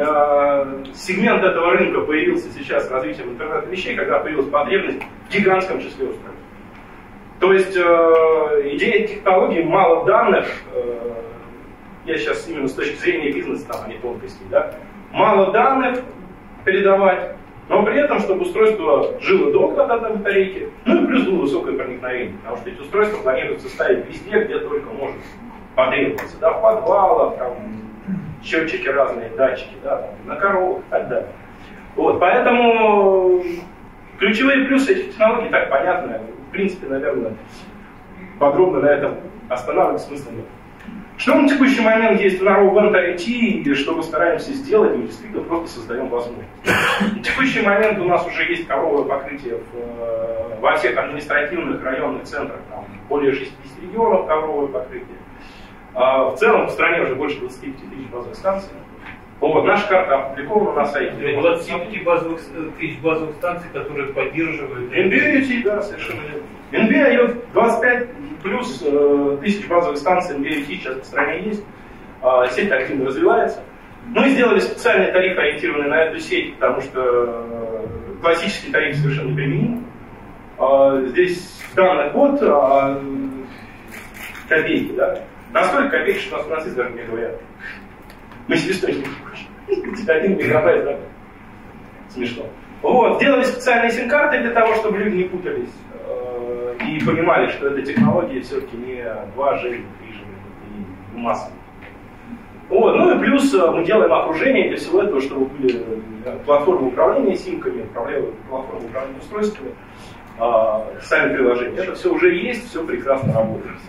Сегмент этого рынка появился сейчас с развитием интернета вещей, когда появилась потребность в гигантском числе устройств. То есть э, идея технологий мало данных, э, я сейчас именно с точки зрения бизнеса, там, а не тонкостей, да, мало данных передавать, но при этом, чтобы устройство жило долго от одной батарейки, ну и плюс было высокое проникновение, потому что эти устройства планируется ставить везде, где только может потребоваться, да, в подвалах, там, счетчики разные, датчики, да, там, на коровах и так далее. Вот, поэтому ключевые плюсы этих технологий так понятны. В принципе, наверное, подробно на этом останавливаться смысла нет. Что на текущий момент есть в Narrowband ай ти, и что мы стараемся сделать, мы действительно просто создаем возможность. На текущий момент у нас уже есть ковровое покрытие в, во всех административных районных центрах, там более шестидесяти регионов ковровое покрытие. В целом в стране уже больше двадцати пяти тысяч базовых станций. Вот, наша карта опубликована на сайте. двадцать пяти базовых, тысяч базовых станций, которые поддерживают эн би ай о, да, совершенно верно. эн би ай о двадцать пять плюс э, тысяч базовых станций эн би ай о сейчас в стране есть. Э, сеть активно развивается. Мы сделали специальный тариф, ориентированный на эту сеть, потому что э, классический тариф совершенно неприменим. Э, здесь в данный год э, копейки, да. Насколько копейки, что у нас французы даже мне говорят. Мы себестоимость не хочем. Один мегабайт, да? Смешно. Вот, сделали специальные сим-карты для того, чтобы люди не путались э, и понимали, что эта технология все-таки не два джи, три джи и масса. Вот, ну и плюс мы делаем окружение для всего этого, чтобы были платформы управления симками, платформы управления устройствами, э, сами приложения. Это все уже есть, все прекрасно работает.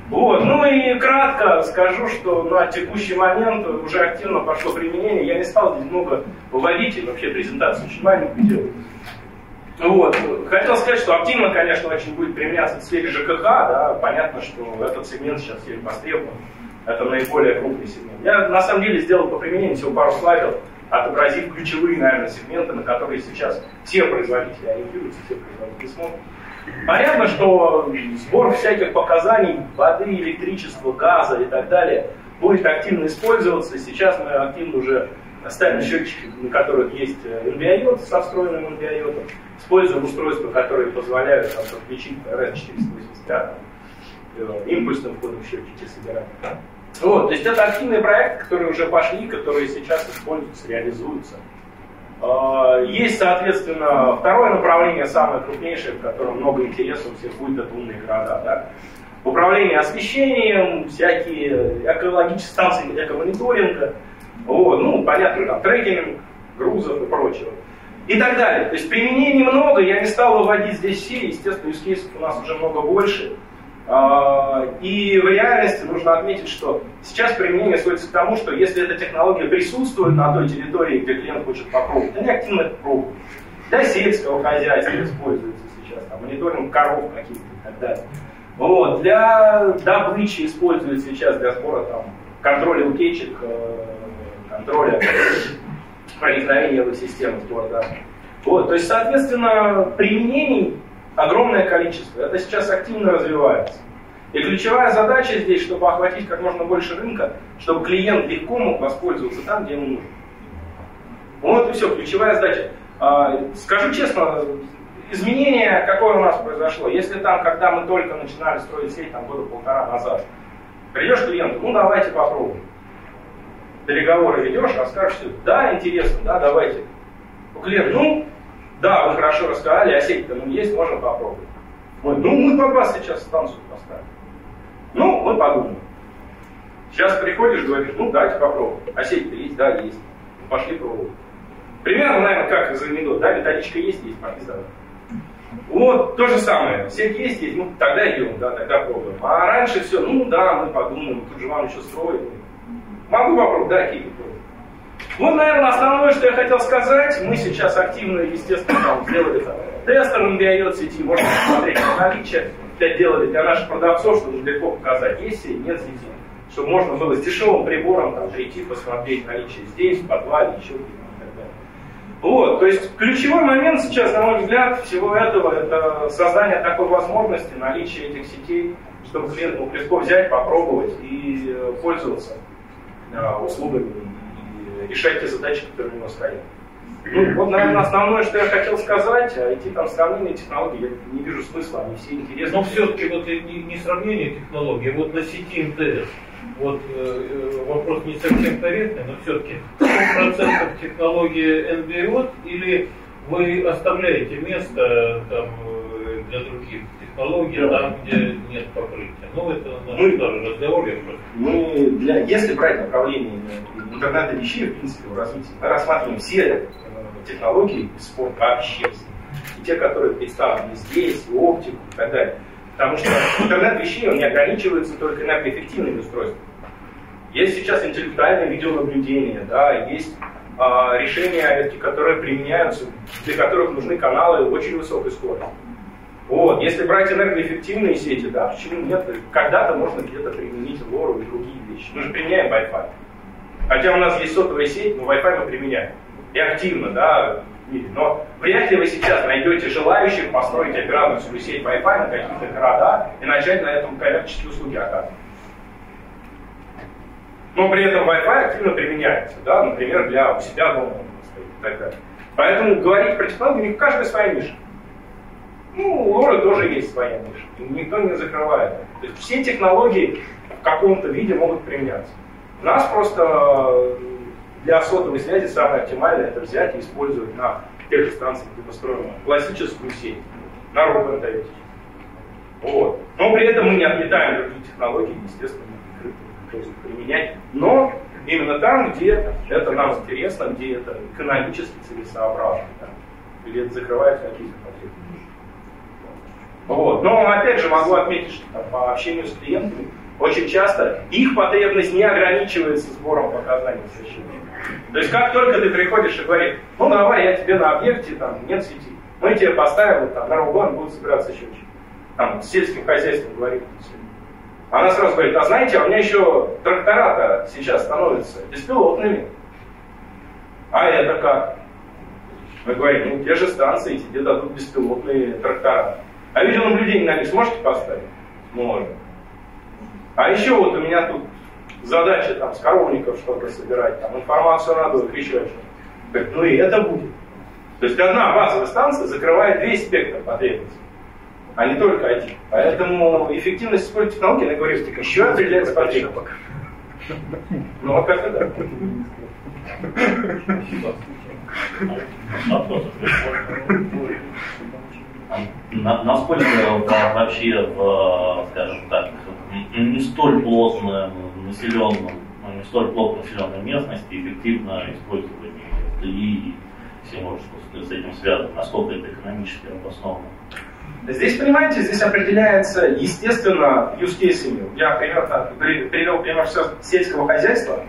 Вот. Ну и кратко скажу, что на текущий момент уже активно пошло применение. Я не стал здесь много выводить, и вообще презентацию очень маленькую делать. Вот. Хотел сказать, что активно, конечно, очень будет применяться в сфере ЖКХ, да, понятно, что этот сегмент сейчас сильно востребован, это наиболее крупный сегмент. Я на самом деле сделал по применению всего пару слайдов, отобразив ключевые, наверное, сегменты, на которые сейчас все производители ориентируются, все производители смотрят. Понятно, что сбор всяких показаний воды, электричества, газа и так далее будет активно использоваться. Сейчас мы активно уже ставим счетчики, на которых есть эн би ай о ти со встроенным эн би ай о ти, используем устройства, которые позволяют там, подключить эр эс четыреста восемьдесят пять, импульсным входом счетчики собирать. Вот, то есть это активные проекты, которые уже пошли, которые сейчас используются, реализуются. Есть, соответственно, второе направление, самое крупнейшее, в котором много интереса у всех будет, это умные города. Да? Управление освещением, всякие экологические станции экомониторинга, вот, ну, понятно, там, трекинг грузов и прочего. И так далее. То есть применений много, я не стал выводить здесь все, естественно, use cases у нас уже много больше. И в реальности нужно отметить, что сейчас применение сводится к тому, что если эта технология присутствует на той территории, где клиент хочет попробовать, они активно это пробуют. Для сельского хозяйства используется сейчас, там, мониторинг коров каких-то и так далее. Вот. Для добычи используется сейчас для сбора там, контроля утечек, контроля проникновения в систему сбора. Вот. То есть, соответственно, применений огромное количество. Это сейчас активно развивается. И ключевая задача здесь, чтобы охватить как можно больше рынка, чтобы клиент легко мог воспользоваться там, где ему нужно. Вот и все, ключевая задача. Скажу честно, изменение, какое у нас произошло, если там, когда мы только начинали строить сеть, там года полтора назад, придешь к клиенту, ну давайте попробуем. Переговоры ведешь, расскажешь все, да, интересно, да, давайте. У клиента, ну, да, вы хорошо рассказали, а сеть-то ну, есть, можно попробовать. Вот, ну, мы под вас сейчас станцию поставим. Ну, мы подумаем. Сейчас приходишь, говоришь, ну, давайте попробуем. А сеть-то есть? Да, есть. Пошли пробовать. Примерно, наверное, как из анекдота, да, методичка есть, есть, пошли сдавать. Вот, то же самое. Сеть есть, есть, ну, тогда идем, да, тогда пробуем. А раньше все, ну, да, мы подумаем, тут же вам еще строить. Могу попробовать, да, какие попробуем. Вот, наверное, основное, что я хотел сказать. Мы сейчас активно, естественно, там, сделали там, тестер эн би ай о ти сети, можно посмотреть на наличие. Опять делали для наших продавцов, чтобы легко показать, есть сеть, нет сети. Чтобы можно было с дешевым прибором там, прийти, посмотреть наличие здесь, в подвале, еще где-то и так далее. Вот, то есть ключевой момент сейчас, на мой взгляд, всего этого, это создание такой возможности, наличие этих сетей, чтобы клиент мог легко взять, попробовать и пользоваться э, услугами. Решать те задачи, которые у него стоят. Ну, вот, наверное, основное, что я хотел сказать, а идти там сравнение технологий, я не вижу смысла, они все интересны. Но все-таки вот не, не сравнение технологий, вот на сети эм тэ эс, вот э, вопрос не совсем корректный, но все-таки сто процентов технологии эн би ай о ти или вы оставляете место там, для других технологий, да. Там, где нет покрытия? Ну, это наш мы, тоже разговор, я просто... Мы для, если брать направление интернета вещей, в принципе, в развитии, мы рассматриваем все э, технологии спорта вообще, и те, которые представлены здесь, и оптику, и так далее. Потому что интернет вещей, он не ограничивается только энергоэффективными устройствами. Есть сейчас интеллектуальное видеонаблюдение, да, есть э, решения, которые применяются, для которых нужны каналы очень высокой скорости. Вот. Если брать энергоэффективные сети, да, почему нет? Когда-то можно где-то применить лору и другие вещи. Мы же применяем Wi-Fi. Хотя у нас есть сотовая сеть, но Wi-Fi мы применяем. И активно, да, в мире. Но вряд ли вы сейчас найдете желающих построить операторскую сеть Wi-Fi на каких-то городах и начать на этом коммерческие услуги оказывать. Но при этом Wi-Fi активно применяется, да, например, для у себя дома и так далее. Поэтому говорить про технологии, у них каждая своя ниша. Ну, у лоры тоже есть своя ниша, никто не закрывает. То есть все технологии в каком-то виде могут применяться. У нас просто для сотовой связи самое оптимальное это взять и использовать на тех же станциях, где построена классическую сеть, на ровном вот. Но при этом мы не отметаем другие технологии, естественно, открыто применять. Но именно там, где это нам интересно, где это экономически целесообразно, да, где это закрывает какие-то потребности. Вот. Но опять же могу отметить, что там, по общению с клиентами очень часто их потребность не ограничивается сбором показаний священника. То есть как только ты приходишь и говоришь, ну давай, я тебе на объекте, там нет сети, мы тебе поставим, вот, там, на Ругон будут собираться счетчики. Там, с сельским хозяйством говорит. Она сразу говорит, а знаете, а у меня еще трактора-то сейчас становятся беспилотными. А это как? Мы говорим, ну те же станции тебе дадут беспилотные трактора. А видеонаблюдение на них сможете поставить? Можно. А еще вот у меня тут задача там с коровников что-то собирать, там информацию надо, еще что-то. Ну и это будет. То есть одна базовая станция закрывает весь спектр потребностей, а не только один. Поэтому эффективность использования технологий, она говорит, еще определяется потребность. Ну а как это? Насколько вообще в, скажем так, не столь плотно населенном, не столь плотно населенной местности эффективно использование ТИ и всего, что с этим связано, насколько это экономически обосновано? Здесь, понимаете, здесь определяется, естественно, юзкейсами. Я примерно привел пример сельского хозяйства.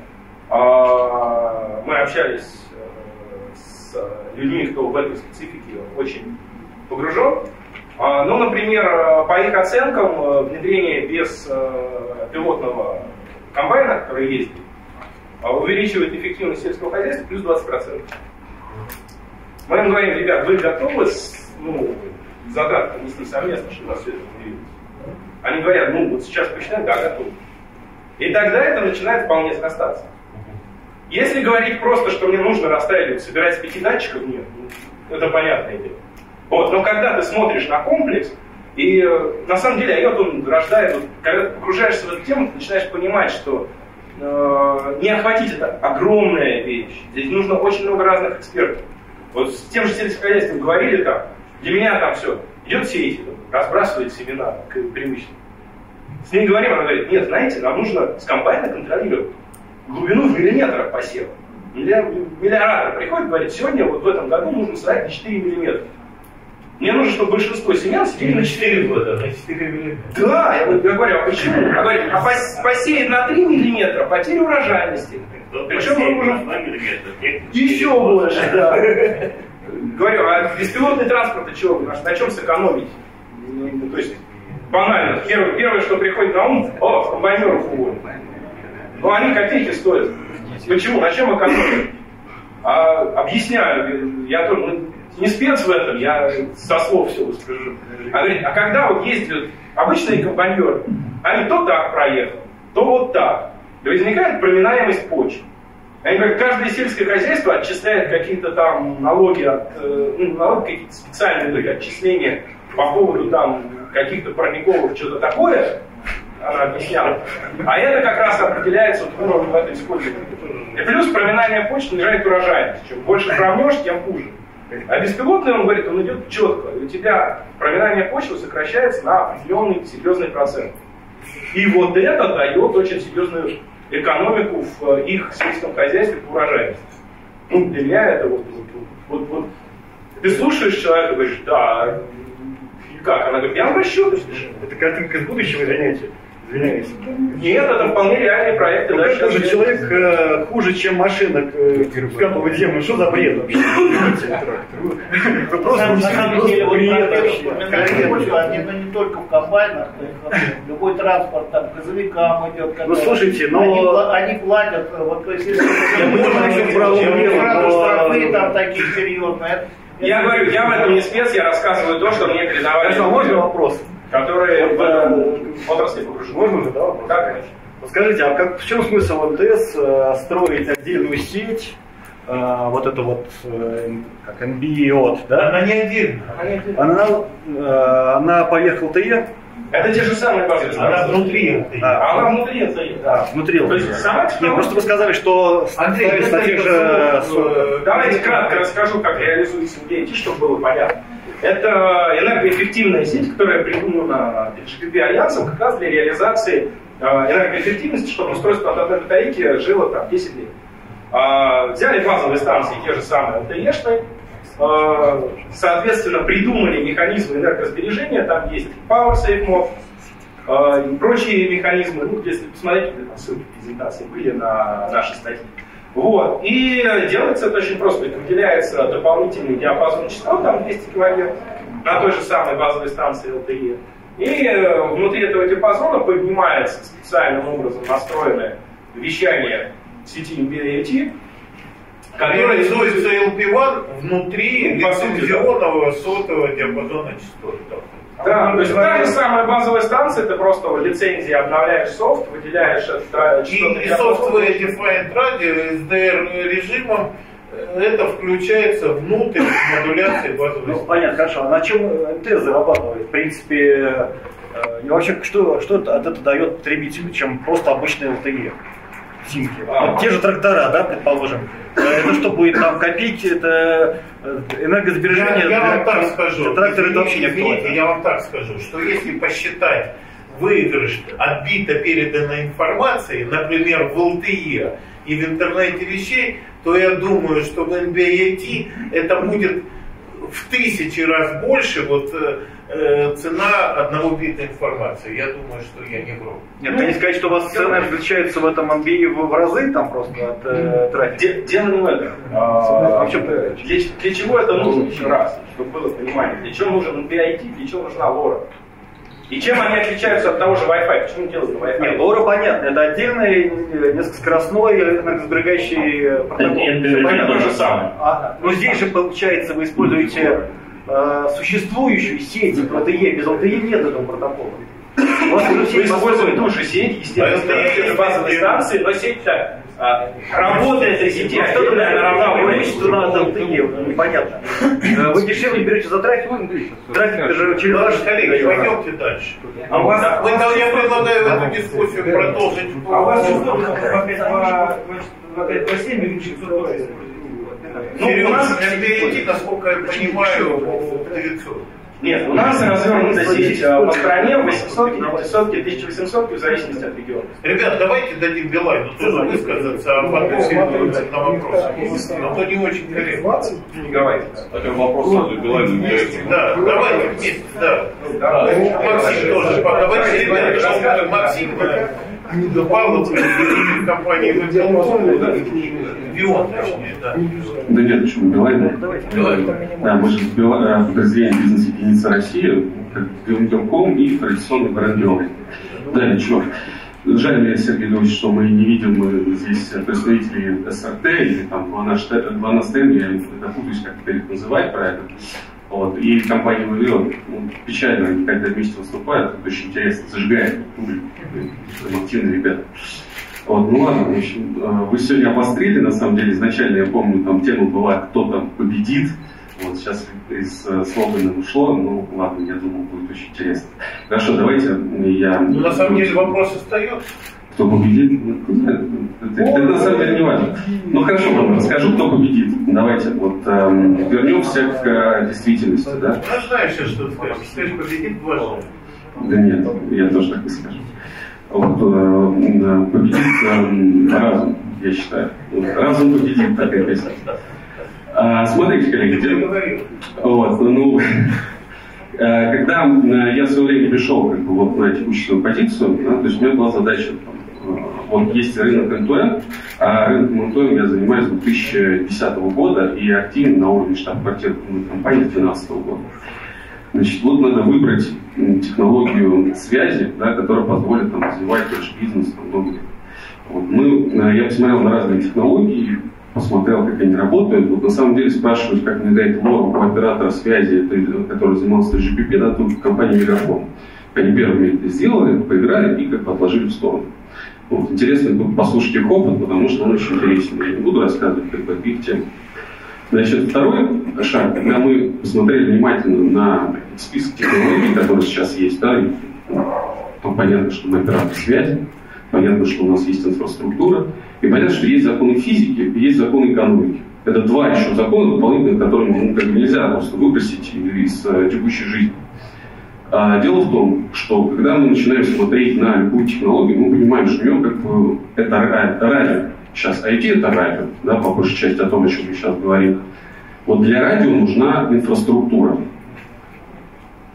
Мы общались с людьми, кто в этой специфике очень погружен. Ну, например, по их оценкам, внедрение без пилотного комбайна, который ездит, увеличивает эффективность сельского хозяйства плюс двадцать процентов. Мы им говорим, ребят, вы готовы ну, задатки нести совместно, чтобы у нас все это внедрилось? Они говорят, ну вот сейчас посчитаем, да, готовы. И тогда это начинает вполне срастаться. Если говорить просто, что мне нужно расставить, собирать с пяти датчиков, нет, это понятное дело. Вот, но когда ты смотришь на комплекс, и на самом деле айот он рождает, вот, когда ты погружаешься в эту тему, ты начинаешь понимать, что э, не охватить это огромная вещь. Здесь нужно очень много разных экспертов. Вот с тем же сельскохозяйством говорили там, для меня там все, идет сеятель, разбрасывает семена к привычным. С ней говорим, она говорит, нет, знаете, нам нужно с комбайна контролировать глубину в миллиметрах посева. Мелиоратор приходит и говорит, сегодня вот в этом году нужно садить на четыре миллиметра. Мне нужно, чтобы большинство семян сидели на четыре года. Да, я говорю, а почему? Она говорит, а посеять на три миллиметра потеря урожайности. Причем мы можем еще больше, да. Говорю, а беспилотный транспорт, а чего? На чем сэкономить? То есть, банально. Первое, первое, что приходит на ум, о, комбайнеров уволят. Но они копейки стоят. Почему? На чем экономить? А, объясняю, я тоже не спец в этом, я со слов все скажу. А говорит, а когда вот ездят обычные комбайнеры, они то так проехали, то вот так. И возникает проминаемость почв. Они говорят, каждое сельское хозяйство отчисляет какие-то там налоги, от, ну, налоги какие-то специальные отчисления по поводу там каких-то парниковых, что-то такое, она объясняла. А это как раз определяется вот уровнем этого использования. И плюс проминание почв снижает урожайность. Чем больше промнешь, тем хуже. А беспилотный, он говорит, он идет четко. И у тебя проминание почвы сокращается на определенный серьезный процент. И вот это дает очень серьезную экономику в их сельском хозяйстве по урожайности. Ну, для меня это вот, вот, вот, вот. Ты слушаешь человека и говоришь, да, и как? Она говорит, я вам расчеты пишу. Это картинка из будущего, извиняйте. Извиняюсь. Нет, это вполне реальные проекты. Ну, как же человек э, хуже, чем машина э, вкапывает землю? Что за бред вообще? Просто это не только в комбайнах, любой транспорт, там, газовикам идет. Ну, слушайте, но... Они платят, вот, то есть, если... штрафы там такие серьезные. Я говорю, я в этом не спец, я рассказываю то, что мне передавали. Хорошо, можно вопрос? Которые в этом отрасли погружены. Можно уже, да, вопрос? Да, конечно. Скажите, а как, в чем смысл МТС э, строить отдельную сеть, э, вот это вот, э, как эн би и от, да? Она не отдельно. Она, э, она поверх эл тэ е? Это те же самые базовые станции. Она внутри. А она внутри эл тэ е. Да, внутри эл тэ е. То есть сама технология... Нет, просто вы сказали, что Андрей, на тех же... Давайте кратко расскажу, как реализуется эн би ай ти, чтобы было понятно. Это энергоэффективная сеть, которая придумана джи пи пи-альянсом как раз для реализации энергоэффективности, чтобы устройство от одной батарейки жило там десять лет. Взяли базовые станции, те же самые эл тэ е-шные, соответственно, придумали механизмы энергосбережения, там есть Power Save Mode, э, и прочие механизмы, ну, если посмотреть, там ссылки в презентации были на наши статьи. Вот. И делается это очень просто. Выделяется дополнительный диапазон частот, там двести килогерц, на той же самой базовой станции эл ти и. И внутри этого диапазона поднимается специальным образом настроенное вещание сети эм би эй ти, которое реализуется эл пи один внутри лицензионного сотового диапазона частот. Да, то есть та же самая базовая станция, ты просто в лицензии обновляешь софт, выделяешь это частотный диапазон. И Software Defined Radio эс ди эр режимом это включается внутрь модуляции базовой станции. Ну, понятно, хорошо. А на чем эм тэ эс зарабатывает? В принципе, и вообще, что, что от этого дает потребителю, чем просто обычный эл ти и? Симки. Вот те же трактора, да, предположим. Это что будет там копить, это энергосбережение. Я, я вам так скажу. Трактор это вообще не актуально. Я вам так скажу, что если посчитать выигрыш от бита переданной информации, например, в эл ти и и в интернете вещей, то я думаю, что в эн би эй ти это будет в тысячи раз больше вот, э, цена одного бита информации. Я думаю, что я не вру. Нет, ну, не сказать, что у вас цены различаются в этом эн би эй в, в разы там просто от э, трафика. Дело не в этом. А, для, для чего это нужно еще раз, чтобы было понимание? Для чего нужен эн би эй ти, для чего нужна лора? И чем они отличаются от того же Wi-Fi? Почему делают на Wi-Fi? Нет, лора понятно, это отдельный, нескоростной, энергосберегающий протокол. Это то же самое. А, но здесь же, получается, вы используете э, существующую сеть эл ти и, без эл ти и нет этого протокола. У вас вы используете ту же сеть, естественно, те же базовые станции, но сеть-то а, работает, эта сеть, а что она равна преимущество на эл ти и, непонятно. Вы дешевле берете за трафик, трафик же через ваши коллеги, пойдемте дальше. А у вас, мы, я предлагаю эту дискуссию продолжить. А у вас по семь или шестьсот тоже? Ну, у нас эн би эй ти, насколько я понимаю, девятьсот. Нет, у нас развернута сеть по стране восемьсот, девятьсот, тысяча восемьсот в зависимости от региона. Ребят, давайте дадим Билайну тоже высказаться об ответственности на вопрос. А то не очень корректно. Не говорите. Такой вопрос сразу Билайну. Да, давайте вместе, да. Максим тоже поговорит. Ребята, Максим Павлов, компания Вион, точнее, да. Да нет, почему Билайн? Да, мы же подразделение бизнес-единицы России, как Вилком и традиционный бренд Билайн. Да, ничего. Жаль, мне, Сергей Львович, что мы не видим мы здесь представителей эс эр тэ или там Гланастен, я не допутаюсь, как теперь их называть правильно. Вот. И компания Вавилон, ну, печально, они когда вместе выступают, это очень интересно, зажигает публику, активные ребята. Вот, ну ладно, в общем, вы сегодня обострили, на самом деле, изначально, я помню, там тема была, кто там победит, вот сейчас из слогана ушло, ну ладно, я думаю, будет очень интересно. Хорошо, давайте я... Ну, на самом деле вопрос остается. Кто победит? Это, это на самом деле не важно. Ну хорошо, вам расскажу, кто победит. Давайте вот эм, вернемся к э, действительности, да? Ну, знаешь, что скажешь. Скажешь, победит два же. Да нет, я тоже так не скажу. Вот, э, победит э, разум, я считаю. Вот, разум победит, такая песня. А, смотрите, коллеги, вот, ну, когда я в свое время пришел как бы, вот, на текущую позицию, да, то есть у меня была задача, там, вот есть рынок эн тэ эм, а рынком эн тэ эм я занимаюсь с две тысячи десятого года и активен на уровне штаб-квартиры компании с две тысячи двенадцатого года. Значит, вот надо выбрать технологию связи, да, которая позволит нам развивать наш бизнес. Там, много. Вот, мы, я посмотрел на разные технологии, посмотрел, как они работают. Вот на самом деле спрашивают, как мне дать лор у оператора связи, который занимался джи пи пи, да, тут компания Мегафон. Они первыми это сделали, поиграли и как бы отложили в сторону. Вот, интересно послушать их опыт, потому что он очень интересен. Я не буду рассказывать как бы их тему. Значит, второй шаг, когда мы посмотрели внимательно на список технологий, которые сейчас есть, да, то понятно, что мы оператор связи, понятно, что у нас есть инфраструктура, и понятно, что есть законы физики и есть законы экономики. Это два еще закона дополнительных, которые ну, как бы нельзя просто выбросить из uh, текущей жизни. А, дело в том, что когда мы начинаем смотреть на любую технологию, мы понимаем, что у нее как бы это радио. Сейчас ай ти это радио, да, по большей части о том, о чем мы сейчас говорим. Вот для радио нужна инфраструктура.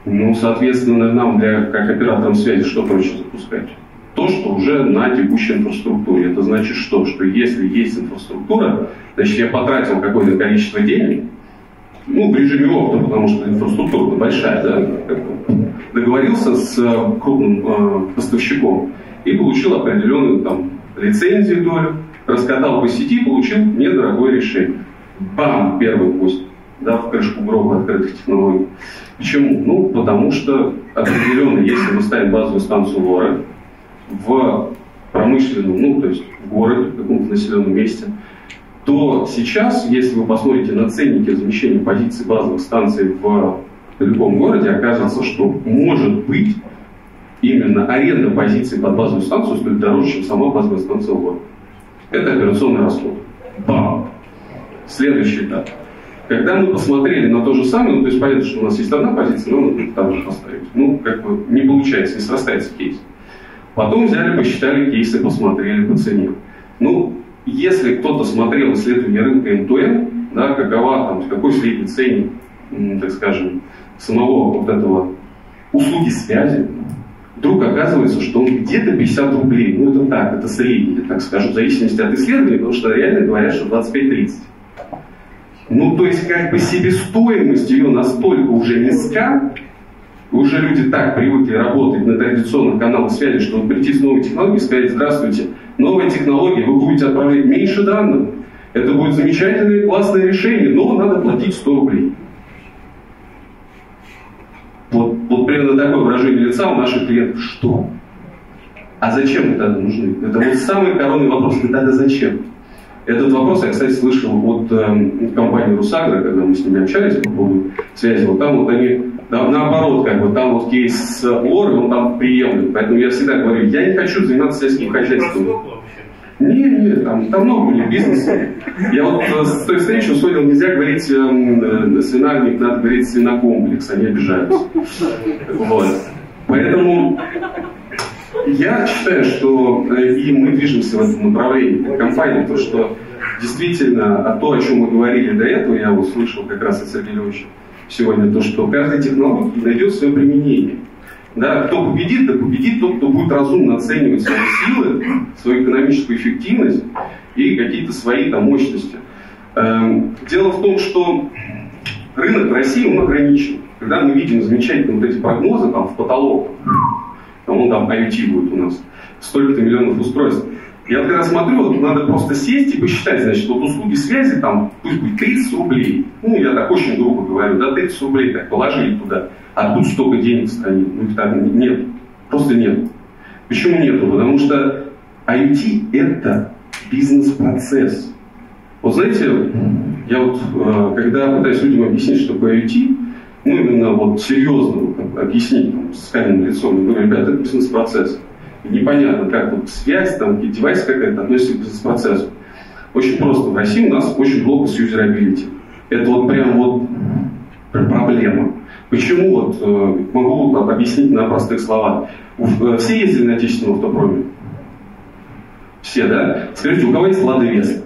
Ну, соответственно, нам, для, как операторам связи, что проще запускать? То, что уже на текущей инфраструктуре. Это значит что? Что если есть инфраструктура, значит, я потратил какое-то количество денег, ну, в режиме опыта, потому что инфраструктура большая, да, договорился с крупным э, поставщиком и получил определенную там лицензию, долю, раскатал по сети, получил недорогое решение. Бам! Первый гость, да, в крышку гроба открытых технологий. Почему? Ну, потому что определенно, если мы ставим базовую станцию лора в промышленном, ну, то есть в городе, в каком-то населенном месте, то сейчас, если вы посмотрите на ценники размещения позиций базовых станций в любом городе, оказывается, что может быть именно аренда позиций под базовую станцию стоит дороже, чем сама базовая станция в городе. Это операционный расход. Бам! Следующий этап. Когда мы посмотрели на то же самое, ну, то есть понятно, что у нас есть одна позиция, но мы там же поставить. Ну, как бы не получается, не срастается кейс. Потом взяли, посчитали кейсы, посмотрели по цене. Ну, если кто-то смотрел исследование рынка эм ту эм, да, какова там, какой средний ценник, так скажем, самого вот этого услуги связи, вдруг оказывается, что он где-то пятьдесят рублей. Ну, это так, это средний, так скажу, в зависимости от исследования, потому что реально говорят, что двадцать пять тридцать. Ну, то есть, как бы себестоимость ее настолько уже низка, уже люди так привыкли работать на традиционных каналах связи, что вот прийти с новой технологией и сказать: здравствуйте, новая технология, вы будете отправлять меньше данных, это будет замечательное, классное решение, но надо платить сто рублей. Вот, вот примерно такое выражение лица у наших клиентов. Что? А зачем это нужны? Это вот самый коронный вопрос. Это тогда зачем? Этот вопрос я, кстати, слышал от э, компании Русагра, когда мы с ними общались по поводу связи. Вот там вот они, да, наоборот, как бы там вот кейс с лорой, он там приемлет. Поэтому я всегда говорю, я не хочу заниматься сельским хозяйством. Нет, нет, там, там много у них бизнеса. Я вот с той встречи усвоил, нельзя говорить э, свинарник, надо говорить свинокомплекс, они обижаются. Вот. Поэтому я считаю, что и мы движемся в этом направлении компании, то что действительно, а то, о чем мы говорили до этого, я вот слышал как раз от Сергея Львовича сегодня, то, что каждая технология найдет свое применение. Да, кто победит, да победит тот, кто будет разумно оценивать свои силы, свою экономическую эффективность и какие-то свои там мощности. Эм, дело в том, что рынок в России, он ограничен. Когда мы видим замечательные вот эти прогнозы там в потолок, там, он там ай о ти будет у нас, столько-то миллионов устройств. Я вот когда смотрю, вот надо просто сесть и посчитать, значит, вот услуги связи там, пусть будет тридцать рублей, ну я так очень грубо говорю, да, тридцать рублей так положили туда, а тут столько денег в стране, ну их там нет, просто нет. Почему нету? Потому что ай о ти это бизнес-процесс. Вот знаете, я вот, когда пытаюсь людям объяснить, что такое ай о ти, ну именно вот серьезно как, объяснить там, с каменным лицом, я говорю, ребята, это бизнес-процесс. Непонятно, как вот связь, там, девайс какая-то относится к бизнес-процессу. Очень просто. В России у нас очень плохо с юзерабилити. Это вот прям вот проблема. Почему? Вот, э, могу вот объяснить на простых словах. Все ездили на отечественном автопроме? Все, да? Скажите, у кого есть Лада Веста?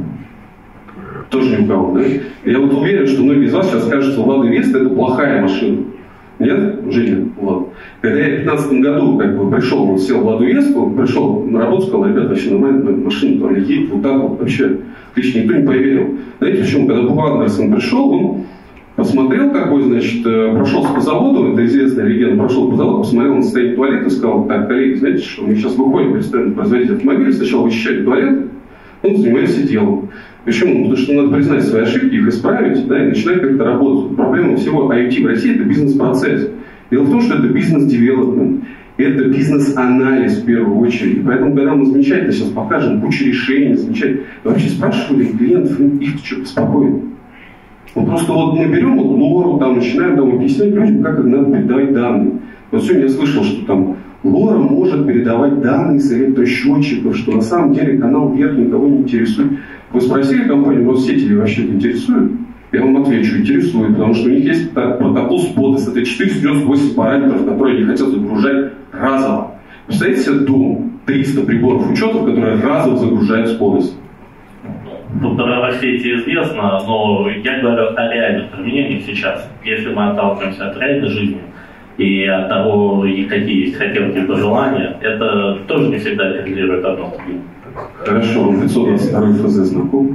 Тоже ни у кого, да? Я вот уверен, что многие из вас сейчас скажут, что Лада Веста это плохая машина. Нет? Уже нет. Ладно. Когда я в две тысячи пятнадцатом году как бы, пришел, вот, сел в Ладу Весту, пришел на работу, сказал, ребята, вообще нормально, машина там едет, вот так вот, вообще, отлично, никто не поверил. Знаете почему? Когда Боб Андерсон пришел, он посмотрел, какой, значит, прошелся по заводу, это известная легенда, прошел по заводу, посмотрел на состояние туалета и сказал, так, коллеги, знаете, что мы сейчас выходим, перестанем производить автомобили, сначала вычищать туалеты, он занимается делом. Почему? Потому что надо признать свои ошибки, их исправить, да, и начинать как-то работать. Проблема всего ай о ти в России – это бизнес-процесс. Дело в том, что это бизнес-девелопмент, это бизнес-анализ в первую очередь. И поэтому, когда мы замечательно сейчас покажем кучу решений, замечательно, вообще спрашивали клиентов, их что беспокоит? Вот просто вот мы берем вот лору, там, начинаем там, объяснять людям, как надо передавать данные. Вот сегодня я слышал, что там лора может передавать данные с электросчетчиков, что на самом деле канал вверх никого не интересует. Вы спросили компанию Россети, или вообще это интересует? Я вам отвечу, интересует, потому что у них есть протокол спотес, это четыреста девяносто восемь параметров, которые они хотят загружать разово. Представляете себе дом, триста приборов учетов, которые разово загружают спотес. Тут про России известно, но я говорю о реальных применениях сейчас. Если мы отталкиваемся от реальной жизни, и от того, и какие есть хотелки и пожелания, это тоже не всегда реализует одно. Хорошо, вам пятьсот двадцать второй эф зэ знаком?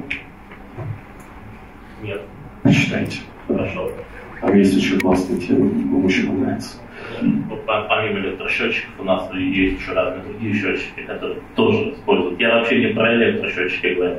Нет. Почитайте. Хорошо. Там есть очень классная тема, вам очень понравится. Помимо электросчетчиков у нас есть еще разные другие счетчики, которые тоже используют. Я вообще не про электросчетчики говорю.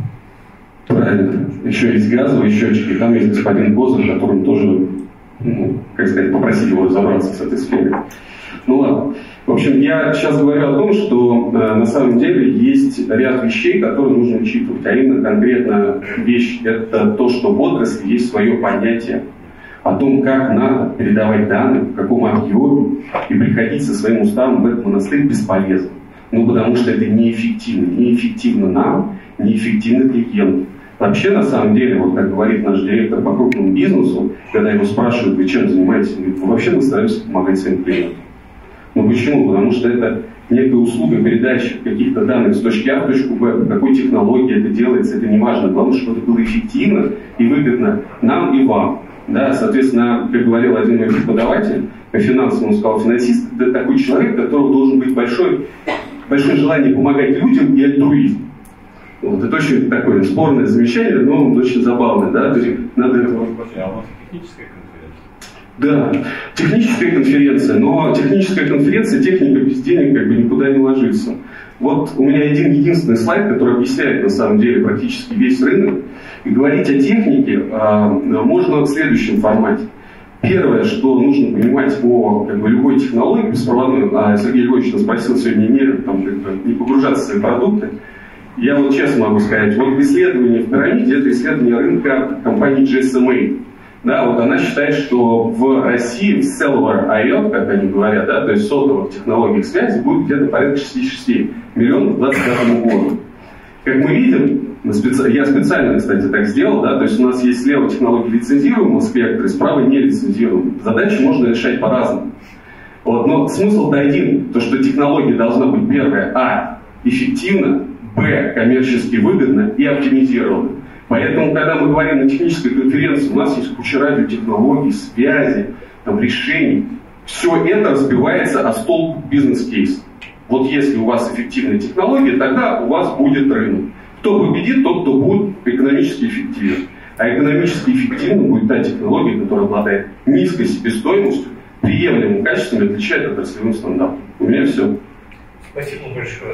Правильно. Еще есть газовые счетчики, там есть господин Козырь, которым тоже, ну, как сказать, попросили его разобраться с этой сферой. Ну ладно. В общем, я сейчас говорю о том, что э, на самом деле есть ряд вещей, которые нужно учитывать. А именно конкретно вещь – это то, что в отрасли есть свое понятие о том, как надо передавать данные, в каком объеме, и приходить со своим уставом в этот монастырь бесполезно. Ну, потому что это неэффективно. Неэффективно нам, неэффективно клиенту. Вообще, на самом деле, вот как говорит наш директор по крупному бизнесу, когда его спрашивают, вы чем занимаетесь, он говорит, мы вообще мы стараемся помогать своим клиентам. Ну почему? Потому что это некая услуга передачи каких-то данных с точки А в точку Б, по какой технологии это делается, это не важно. Главное, чтобы это было эффективно и выгодно нам и вам. Да, соответственно, как говорил один мой преподаватель по финансам, он сказал, финансист – это такой человек, у которого должен быть большой, большое желание помогать людям и альтруизм. Вот, это очень такое спорное замечание, но очень забавное. Да? То есть, надо... А у нас техническая конференция? Да, техническая конференция, но техническая конференция, техника без денег как бы никуда не ложится. Вот у меня один единственный слайд, который объясняет на самом деле практически весь рынок. И говорить о технике а, можно в следующем формате. Первое, что нужно понимать о как бы, любой технологии беспроводной, а Сергей Львович нас просил сегодня не, там, как бы, не погружаться в свои продукты. Я вот честно могу сказать, вот исследование в пирамиде, это исследование рынка компании джи эс эм эй. Да, вот она считает, что в России в Cellular ай о ти, как они говорят, да, то есть сотовых технологиях связи, будет где-то порядка шестьдесят шесть миллионов к двадцать пятому году. Как мы видим, мы специ... я специально, кстати, так сделал, да, то есть у нас есть слева технологии лицензируемого спектра, и справа не лицензируемого. Задачи можно решать по-разному. Вот, но смысл-то один, то, что технология должна быть первая, а, эффективна, б, коммерчески выгодна и оптимизирована. Поэтому, когда мы говорим на технической конференции, у нас есть куча радиотехнологий, связи, там, решений. Все это разбивается о столб бизнес-кейс. Вот если у вас эффективная технология, тогда у вас будет рынок. Кто победит, тот, кто будет экономически эффективен. А экономически эффективна будет та технология, которая обладает низкой себестоимостью, приемлемым качеством и отличает отраслевым стандартом. У меня все. Спасибо большое.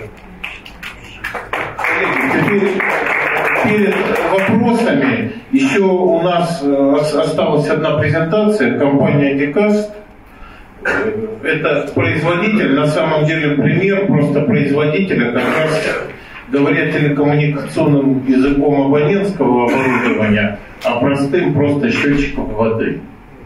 Теперь, перед вопросами еще у нас осталась одна презентация, компания Dicast. Это производитель, на самом деле пример просто производителя, как раз говоря телекоммуникационным языком абонентского оборудования, а простым просто счетчиком воды.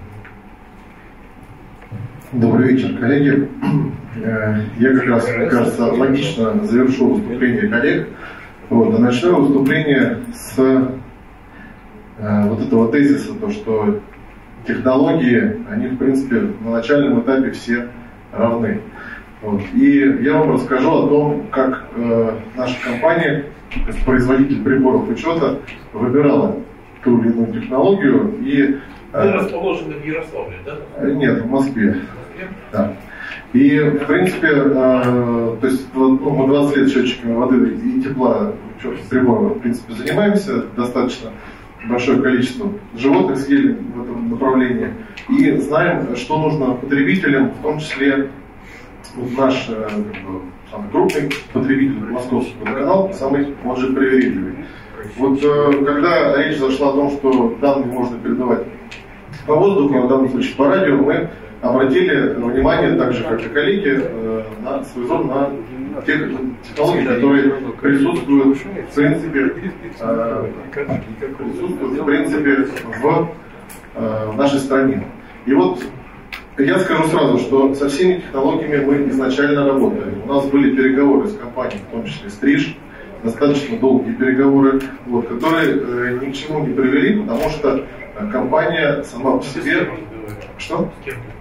Добрый вечер, коллеги. Я как раз, мне кажется, логично завершу выступление коллег. Вот, а начну выступление с э, вот этого тезиса, то, что технологии, они, в принципе, на начальном этапе все равны. Вот. И я вам расскажу о том, как э, наша компания, то есть производитель приборов учета, выбирала ту или иную технологию. И, э, Вы расположены в Ярославле, да? Нет, в Москве. Да. И, в принципе, э, то есть, ну, мы двадцать лет счетчиками воды и тепла приборов, в принципе, занимаемся, достаточно большое количество животных съели в этом направлении, и знаем, что нужно потребителям, в том числе вот наш как бы, самый крупный потребитель, Московский водоканал, самый, он же, привередливый. Вот э, когда речь зашла о том, что данные можно передавать по воздуху, а в данном случае по радио, мы обратили внимание, так же как и коллеги, на свой взор на тех технологий, которые присутствуют в принципе, присутствуют, в, принципе в, в нашей стране. И вот я скажу сразу, что со всеми технологиями мы изначально работали. У нас были переговоры с компанией, в том числе Стриж, достаточно долгие переговоры, вот, которые э, ни к чему не привели, потому что компания сама по себе... Что?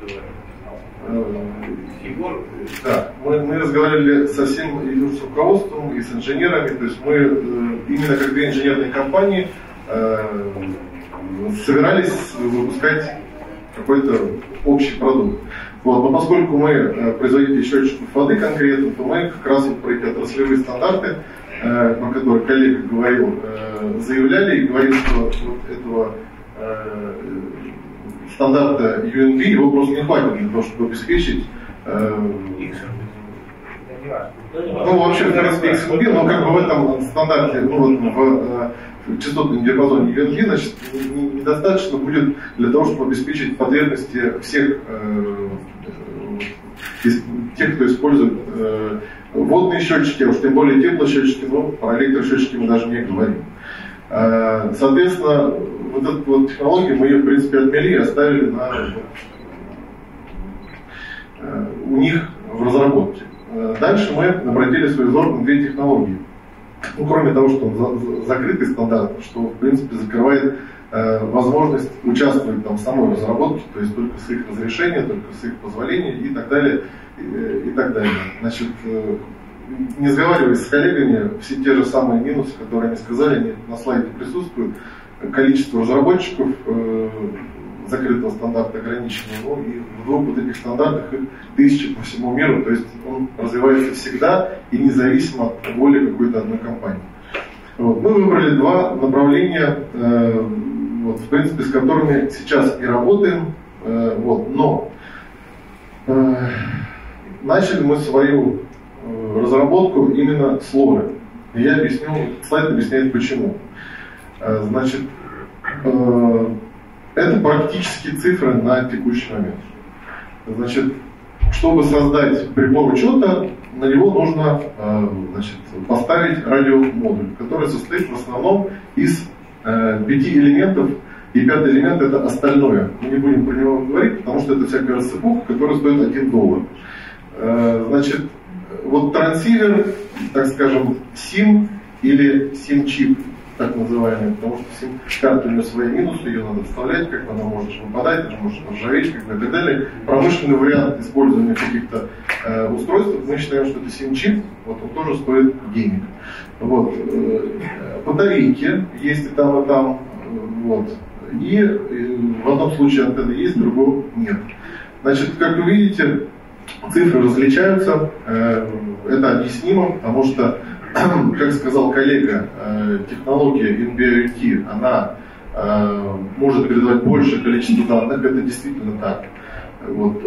Егор? Да, мы, мы разговаривали со всем и с руководством, и с инженерами, то есть мы именно как две инженерные компании э, собирались выпускать какой-то общий продукт. Вот. Но поскольку мы э, производители счетчиков воды конкретно, то мы как раз вот про эти отраслевые стандарты, э, про которые коллега говорил, э, заявляли и говорили, что вот этого э, стандарта ю эн би его просто не хватит для того, чтобы обеспечить э, ну, вообще, в принципе, икс эн би, но как бы в этом стандарте, ну, вот, в, в частотном диапазоне ю эн би, значит, недостаточно будет для того, чтобы обеспечить потребности всех э, тех, кто использует э, водные счетчики, а уж тем более теплосчетчики, но про электросчетчики мы даже не говорим. Э, соответственно, вот эту вот технологию мы ее, в принципе, отмели и оставили на, э, у них в разработке. Дальше мы обратили свой взор на две технологии. Ну, кроме того, что он за, закрытый стандарт, что в принципе закрывает э, возможность участвовать там, в самой разработке, то есть только с их разрешения, только с их позволения и так далее. И, и так далее. Значит, э, не сговариваясь с коллегами, все те же самые минусы, которые они сказали, они на слайде присутствуют. Количество разработчиков э, закрытого стандарта ограничено, ну, и в двух вот этих стандартах их тысячи по всему миру, то есть он развивается всегда и независимо от воли какой-то одной компании. Вот. Мы выбрали два направления, э, вот, в принципе, с которыми сейчас и работаем, э, вот, но э, начали мы свою э, разработку именно с лоры. И я объясню, слайд объясняет почему. Э, значит, э, это практически цифры на текущий момент. Значит, чтобы создать прибор учета, на него нужно э, значит, поставить радиомодуль, который состоит в основном из э, пяти элементов, и пятый элемент это остальное. Мы не будем про него говорить, потому что это всякая рассыпуха, которая стоит один доллар. Э, значит, вот трансивер, так скажем, сим или сим-чип, так называемый, потому что сим-карта у нее свои минусы, ее надо вставлять, как бы она может выпадать, она может ржаветь, как бы, и так далее. Промышленный вариант использования каких-то э, устройств, мы считаем, что это сим-чип, вот он тоже стоит денег. Вот. Э, батарейки есть и там, и там, вот. И, и в одном случае антенны есть, в другом нет. Значит, как вы видите, цифры различаются, э, это объяснимо, потому что, как сказал коллега, технология эн би ай ти, она э, может передавать большее количество данных, это действительно так. Вот.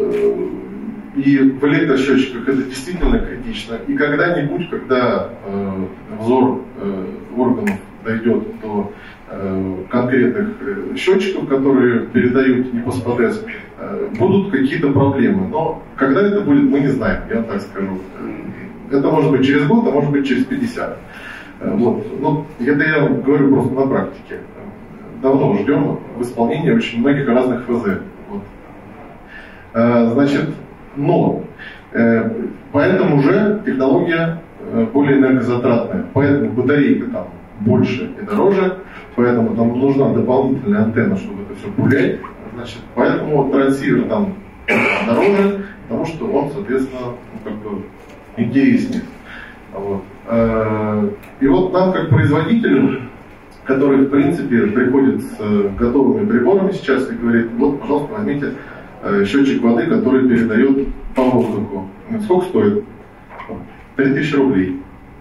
И в электросчетчиках это действительно критично. И когда-нибудь, когда э, взор э, органов дойдет до э, конкретных э, счетчиков, которые передают непосредственно, э, будут какие-то проблемы. Но когда это будет, мы не знаем, я так скажу. Это может быть через год, а может быть через пятьдесят. Вот. Ну, это я говорю просто на практике. Давно ждем в исполнении очень многих разных эф зэ. Вот. Значит, но поэтому уже технология более энергозатратная. Поэтому батарейка там больше и дороже, поэтому там нужна дополнительная антенна, чтобы это все пулять. Значит, поэтому трансивер там дороже, потому что он, соответственно, ну, как бы интереснее. Вот. И вот нам, как производителю, который, в принципе, приходит с готовыми приборами сейчас и говорит, вот, пожалуйста, возьмите счетчик воды, который передает по воздуху. Сколько стоит? три тысячи рублей.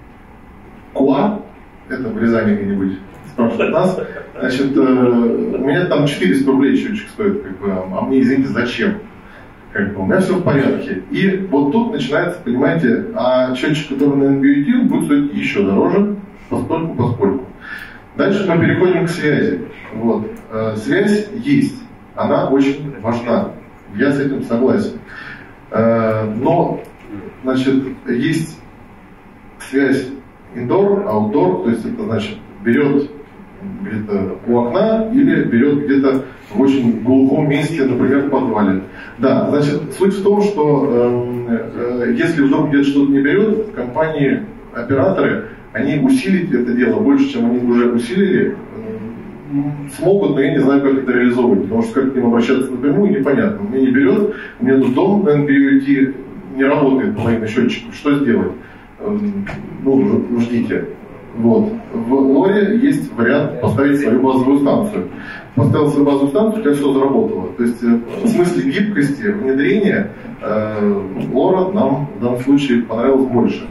Куа, это в Рязани где-нибудь спрашивают нас, значит, у меня там четыреста рублей счетчик стоит, как бы, а мне, извините, зачем? Как бы, у меня все в порядке. И вот тут начинается, понимаете, а счетчик, который на эн би ай ти, будет стоить еще дороже, поскольку, поскольку. Дальше мы переходим к связи. Вот. Связь есть, она очень важна. Я с этим согласен. Но, значит, есть связь indoor, outdoor, то есть это значит берет где-то у окна или берет где-то в очень глухом месте, например, в подвале. Да, значит, суть в том, что э, э, если вдруг где-то что-то не берет, компании, операторы, они усилить это дело больше, чем они уже усилили, э, смогут, но я не знаю, как это реализовывать, потому что как к ним обращаться напрямую, непонятно. У меня не берет, у меня тут дом эн би ай ти не работает по моим счетчикам, что сделать? Э, ну, ждите. Вот. В лоре есть вариант поставить свою базовую станцию. Поставил свою базовую станцию, у тебя все заработало. То есть в смысле гибкости внедрения э, лора нам в данном случае понравилось больше.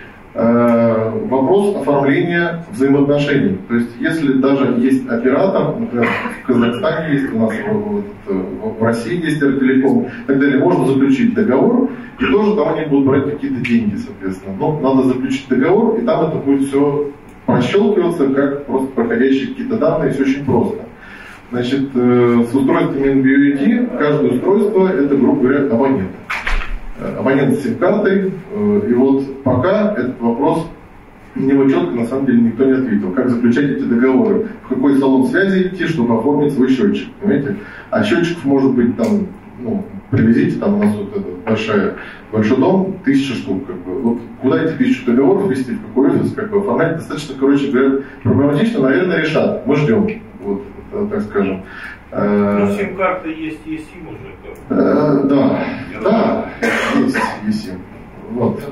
Э, вопрос оформления взаимоотношений. То есть если даже есть оператор, например, в Казахстане есть, у нас в, в России есть Эртелеком и так далее, можно заключить договор, и тоже там они будут брать какие-то деньги, соответственно. Но надо заключить договор, и там это будет все прощелкиваться, как просто проходящие какие-то данные, все очень просто. Значит, с устройствами эн би ю эй ти каждое устройство это, грубо говоря, абонент. Абонент с сим-картой, и вот пока этот вопрос, на него четко на самом деле никто не ответил. Как заключать эти договоры, в какой салон связи идти, чтобы оформить свой счетчик, понимаете? А счетчиков может быть там, ну, привезите, там у нас вот этот большой, большой дом, тысяча штук, как бы. Вот куда эти тысячу договоров вести, в какой офис, как бы оформлять, достаточно, короче говоря, проблематично, наверное, решат. Мы ждем, вот, так скажем. Ну, сим-карта есть, есть сим уже. Э, да, да, есть, есть сим. Вот.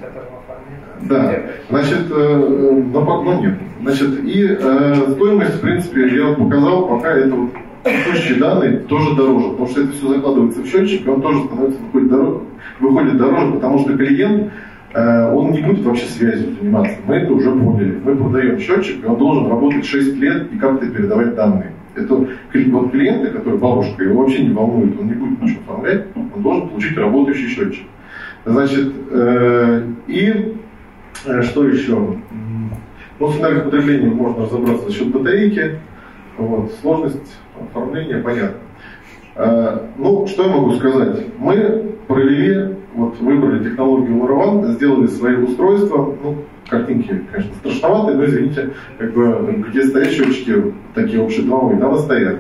Да, значит, э, но, но нет. Значит, и э, стоимость, в принципе, я вот показал, пока это вот текущие данные тоже дороже, потому что это все закладывается в счетчик, и он тоже становится, выходит дороже, выходит дороже, потому что клиент, э, он не будет вообще связью заниматься. Мы это уже поняли. Мы продаем счетчик, и он должен работать шесть лет и как-то передавать данные. Это вот клиенты, которые бабушка, его вообще не волнует, он не будет ничего оформлять, он должен получить работающий счетчик. Значит, э, и э, что еще? Ну, с энергопотреблением можно разобраться за счет батарейки. Вот, сложность оформления понятна. Э, ну, что я могу сказать? Мы провели, вот выбрали технологию LoRaWAN, сделали свои устройства. Ну, картинки, конечно, страшноватые, но извините, как бы, где стоят счетчики такие общедомовые, там и стоят.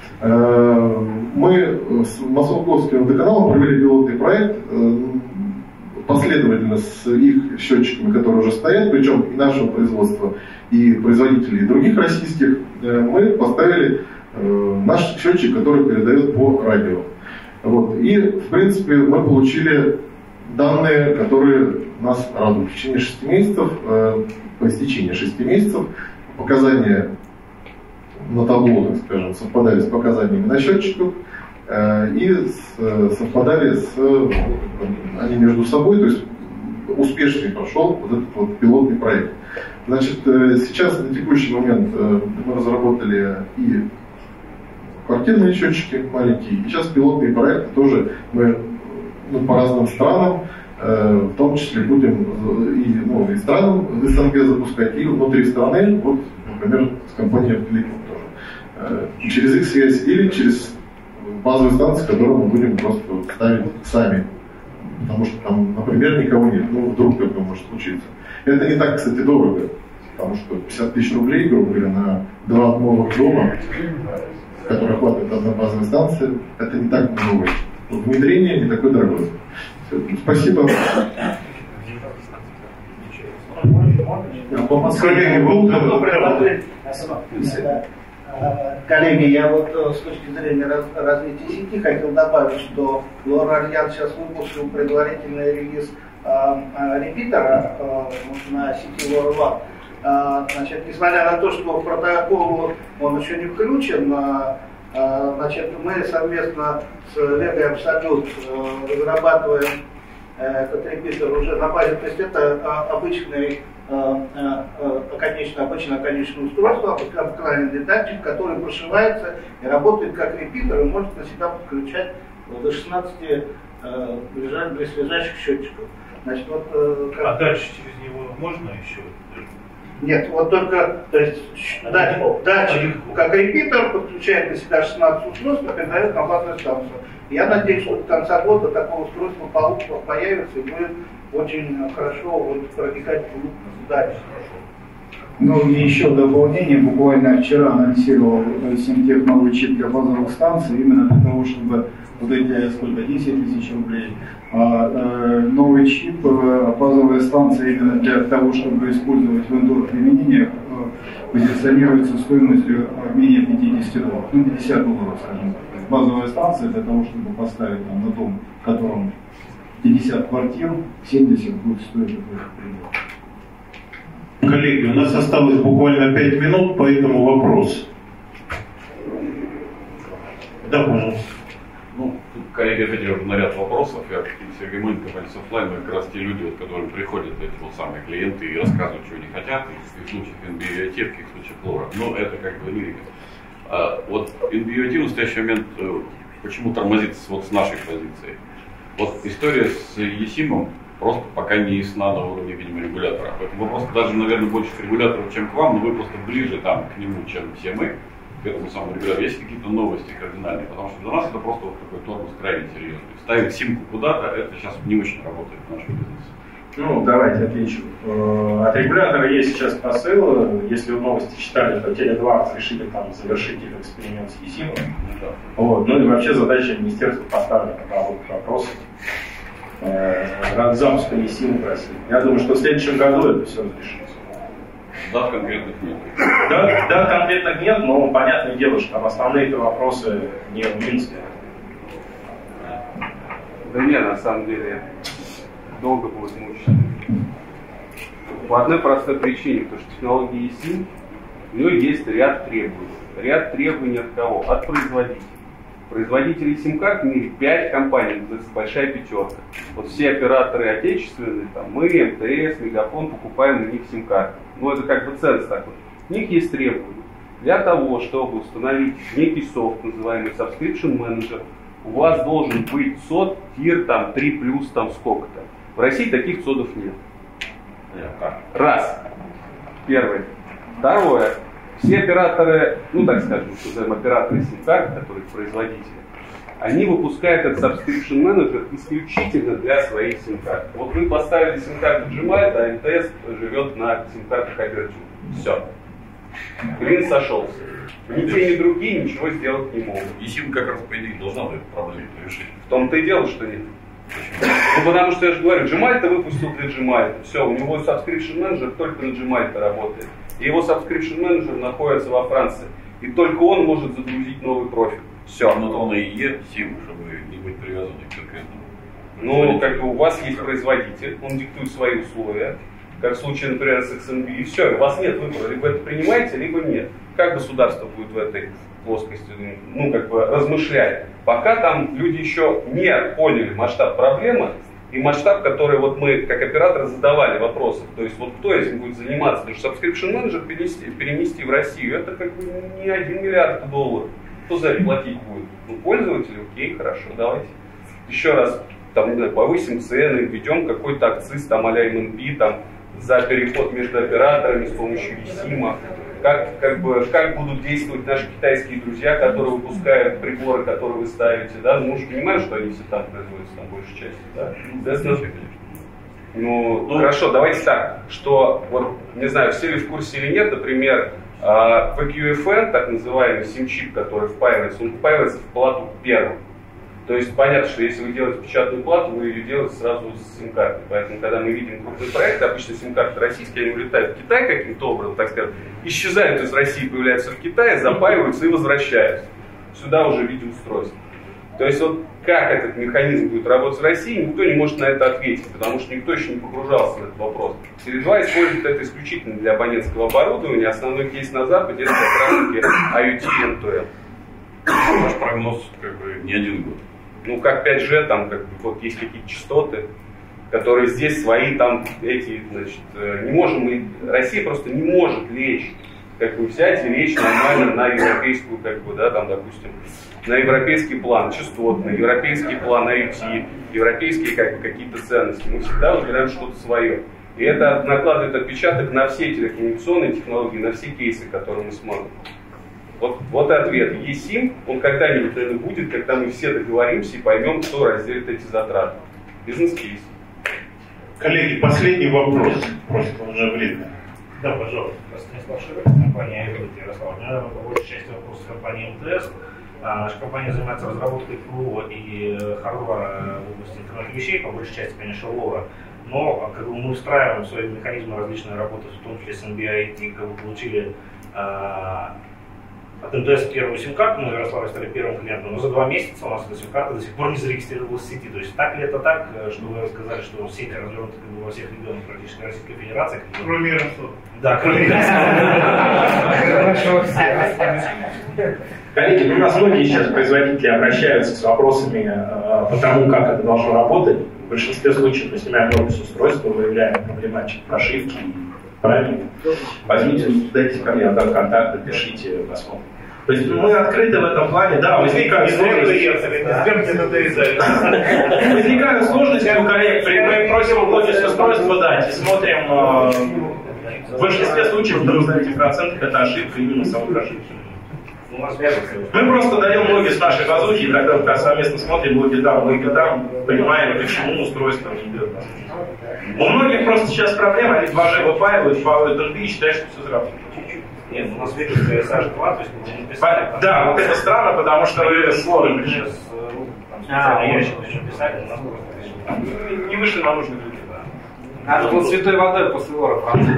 Э, мы с Московским водоканалом провели пилотный проект, э, последовательно с их счетчиками, которые уже стоят, причем и нашего производства, и производителей других российских, мы поставили наш счетчик, который передает по радио. Вот. И, в принципе, мы получили данные, которые нас радуют. В течение шести месяцев, по истечении шести месяцев, показания на табло, так скажем, совпадали с показаниями на счетчиках, и совпадали с, они между собой, то есть успешный прошел вот этот вот пилотный проект. Значит, сейчас на текущий момент мы разработали и квартирные счетчики маленькие, и сейчас пилотные проекты тоже мы, ну, по разным странам, в том числе будем и, ну, и странам СНГ запускать, и внутри страны, вот, например, с компанией Эртелеком тоже, через их связь или через базовые станции, которые мы будем просто ставить сами. Потому что там, например, никого нет. Ну, вдруг такое может случиться. Это не так, кстати, дорого. Потому что пятьдесят тысяч рублей, грубо говоря, на два новых дома, которые хватает одна базовая станция, это не так много. Внедрение не такое дорогое. Все. Спасибо. Коллеги, был Коллеги, я вот с точки зрения раз, развития сети хотел добавить, что LoRaWAN сейчас выпустил предварительный релиз э, э, репитера э, на сети LoRaWAN. Э, значит, несмотря на то, что протокол он еще не включен, э, значит, мы совместно с Лего Absolute э, разрабатываем этот репитер уже на базе, то есть это э, обычный конечно, обычно конечное устройство, обыкновенный датчик, который прошивается и работает как репитер, и может на себя подключать до шестнадцати э, близлежащих счетчиков. Значит, вот, э, как... А дальше через него можно еще? Нет, вот только, то есть датчик, датчик как репитер подключает на себя шестнадцать устройств и передает на базовую станцию. Я надеюсь, что до конца года такое устройство появится и будет очень хорошо вот, проникать в дальше. Ну и еще дополнение, буквально вчера анонсировал Симтех новый чип для базовых станций, именно для того, чтобы вот эти сколько, десять тысяч рублей. А, э, новый чип, э, базовые станции именно для того, чтобы использовать в индор-применениях, э, позиционируется стоимостью менее пятидесяти долларов, ну пятьдесят долларов, скажем так. Базовая станция для того, чтобы поставить там, на дом, в котором пятьдесят квартир, семьдесят будет стоить это. Коллеги, у нас осталось буквально пять минут, поэтому вопрос. Да, пожалуйста. Ну, тут коллеги ответили на ряд вопросов. Я Сергей Мыльников, компания Softline, мы как раз те люди, вот, которые приходят, эти вот самые клиенты, и рассказывают, чего они хотят, и в случаях эн би ю ай ти, в каких случаях лора. Но это как бы лирика. А, вот эн би ю ай ти в настоящий момент почему тормозит вот с нашей позиции? Вот история с ЕСИМом просто пока не ясна на уровне, видимо, регулятора. Поэтому вы просто даже, наверное, больше к регулятору, чем к вам, но вы просто ближе там к нему, чем все мы, к этому самому регулятору. Есть какие-то новости кардинальные, потому что для нас это просто вот такой тормоз крайне серьезный. Ставить симку куда-то, это сейчас не очень работает в нашем бизнесе. Ну, давайте отвечу. От регулятора есть сейчас посыл, если вы новости читали, то Теле два решили там завершить их эксперимент с ЕСИМом. Да. Вот. Ну и вообще задача министерства поставлена на вот вопрос э, запуска ЕСИМа в России. Я думаю, что в следующем году это все разрешится. Дат конкретных нет. Да, дат конкретных нет, но понятное дело, что там основные вопросы не в Минске. Да нет, на самом деле, долго будет мучиться. По одной простой причине, потому что технология ЕСИМ, у нее есть ряд требований. Ряд требований от кого? От производителей. Производителей сим-карт в мире пять компаний, это большая пятерка. Вот все операторы отечественные, там, мы, эм тэ эс, Мегафон, покупаем на них сим-карты. Ну это как бы ценность такой. У них есть требования. Для того, чтобы установить некий софт, называемый Subscription Manager, у вас должен быть сод, тир, там, три плюс, там, сколько-то. В России таких содов нет. Раз. Первое. Второе. Все операторы, ну так скажем, что называем операторы сим-карт, которые производители, они выпускают этот Subscription Manager исключительно для своих сим-карт. Вот вы поставили сим-карту Gmail, а эм тэ эс живет на сим-картах Hyper-Tune. Все. Клин сошелся. Ни те, ни другие ничего сделать не могут. ЕСИМ как раз, по идее, должна эту проблему решить. В том-то и дело, что нет. Ну, потому что я же говорю, Gmail-то выпустил для Gmail. Все, у него Subscription Manager только на Gmail-то работает. И его Subscription Manager находится во Франции. И только он может загрузить новый профиль. Все. Но то он и е сим, чтобы не быть привязанным к конкретному. Ну, как бы у вас есть производитель, он диктует свои условия. Как в случае, например, с икс эн би. И все, у вас нет выбора. Либо это принимаете, либо нет. Как государство будет в этой плоскости, ну, как бы размышлять? Пока там люди еще не поняли масштаб проблемы и масштаб, который вот мы, как операторы, задавали вопросы. То есть, вот кто этим будет заниматься? Потому что Subscription Manager перенести, перенести в Россию, это как бы не один миллиард долларов. Кто за это платить будет? Ну, пользователи, окей, хорошо, давайте. Еще раз, там, не знаю, повысим цены, введем какой-то акциз, там, а-ля эм эн пи, там, за переход между операторами с помощью ЕСИМа. Как, как, бы, как будут действовать наши китайские друзья, которые выпускают приборы, которые вы ставите, да? Ну, мы же понимаем, что они все там производятся, там, большей части, да? Соответственно, ну, ну, хорошо, давайте так, что, вот, не знаю, все ли в курсе или нет, например, ви кью эф эн, так называемый сим-чип, который впаивается, он впаивается в плату первым. То есть понятно, что если вы делаете печатную плату, вы ее делаете сразу с сим-карты. Поэтому, когда мы видим крупные проекты, обычно сим-карты российские, они улетают в Китай каким-то образом, так сказать, исчезают из России, появляются в Китае, запаиваются и возвращаются. Сюда уже в виде устройств. То есть вот как этот механизм будет работать в России, никто не может на это ответить, потому что никто еще не погружался в этот вопрос. Теле два использует это исключительно для абонентского оборудования. Основной кейс на Западе это как раз таки ай ю ти и эн ти эл. Ваш прогноз как бы не один год. Ну, как пять джи, там как бы, вот есть какие-то частоты, которые здесь свои, там, эти, значит, не можем мы, Россия просто не может лечь, как бы взять и лечь нормально на европейскую, как бы, да, там, допустим, на европейский план, частотный, европейский план ай ю ти, европейские, как бы, какие-то ценности. Мы всегда выбираем что-то свое. И это накладывает отпечаток на все телекоммуникационные технологии, на все кейсы, которые мы смотрим. Вот, вот и ответ. ЕСИМ, он когда-нибудь, наверное, будет, когда мы все договоримся и поймем, кто разделит эти затраты. Бизнес-кейс. Коллеги, последний вопрос. Просто уже время. Да, пожалуйста. Станислав Широк, компания Айвелит Ярослав. У меня по большей части вопрос компании эм тэ эс. Наша компания занимается разработкой ПО и хардвара в области интернета вещей, по большей части, конечно, лора. Но как бы, мы устраиваем свои механизмы различной работы, в том числе с эн би ай ти, как бы получили от эм тэ эс первую сим-карту, мы в Ярославле стали первым клиентом, но за два месяца у нас эта сим-карта до сих пор не зарегистрировалась в сети. То есть так ли это так, что вы рассказали, что сеть развернута как бы во всех регионах практически Российской Федерации? Кроме Ярославля. Да, кроме Ярославля. Коллеги, ну, у нас многие сейчас производители обращаются с вопросами э, по тому, как это должно работать. В большинстве случаев мы снимаем офис устройства, выявляем проблематику прошивки. Правильно? Возьмите, дайте ко мне отдам контакты, пишите, посмотрим. То есть мы открыты в этом плане, да, возникают сложности. Возникают сложности у коллег, мы просим уплотнить устройство дать и смотрим, э, в большинстве случаев, в тридцати процентах это ошибка именно самой прошивки. Мы просто даем логи с нашей базухи, и когда мы совместно смотрим логи там, логи там, понимаем, почему устройство не идет. У многих просто сейчас проблема, они два джи выпаивают, выпаивают эн пи и считают, что все заработает. Нет, у нас видео эс эйч два, то есть мы не писали. Да, вот это странно, потому что вы сложно. А, я еще писали, у нас просто не вышли на нужных людей. Надо было святой водой после лора, правда?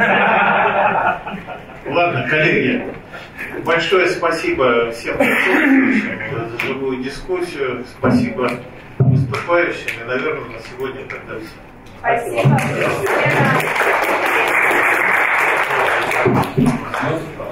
Ладно, коллеги, большое спасибо всем присутствующим за живую дискуссию. Спасибо выступающим. И, наверное, на сегодня тогда все. Спасибо. Спасибо.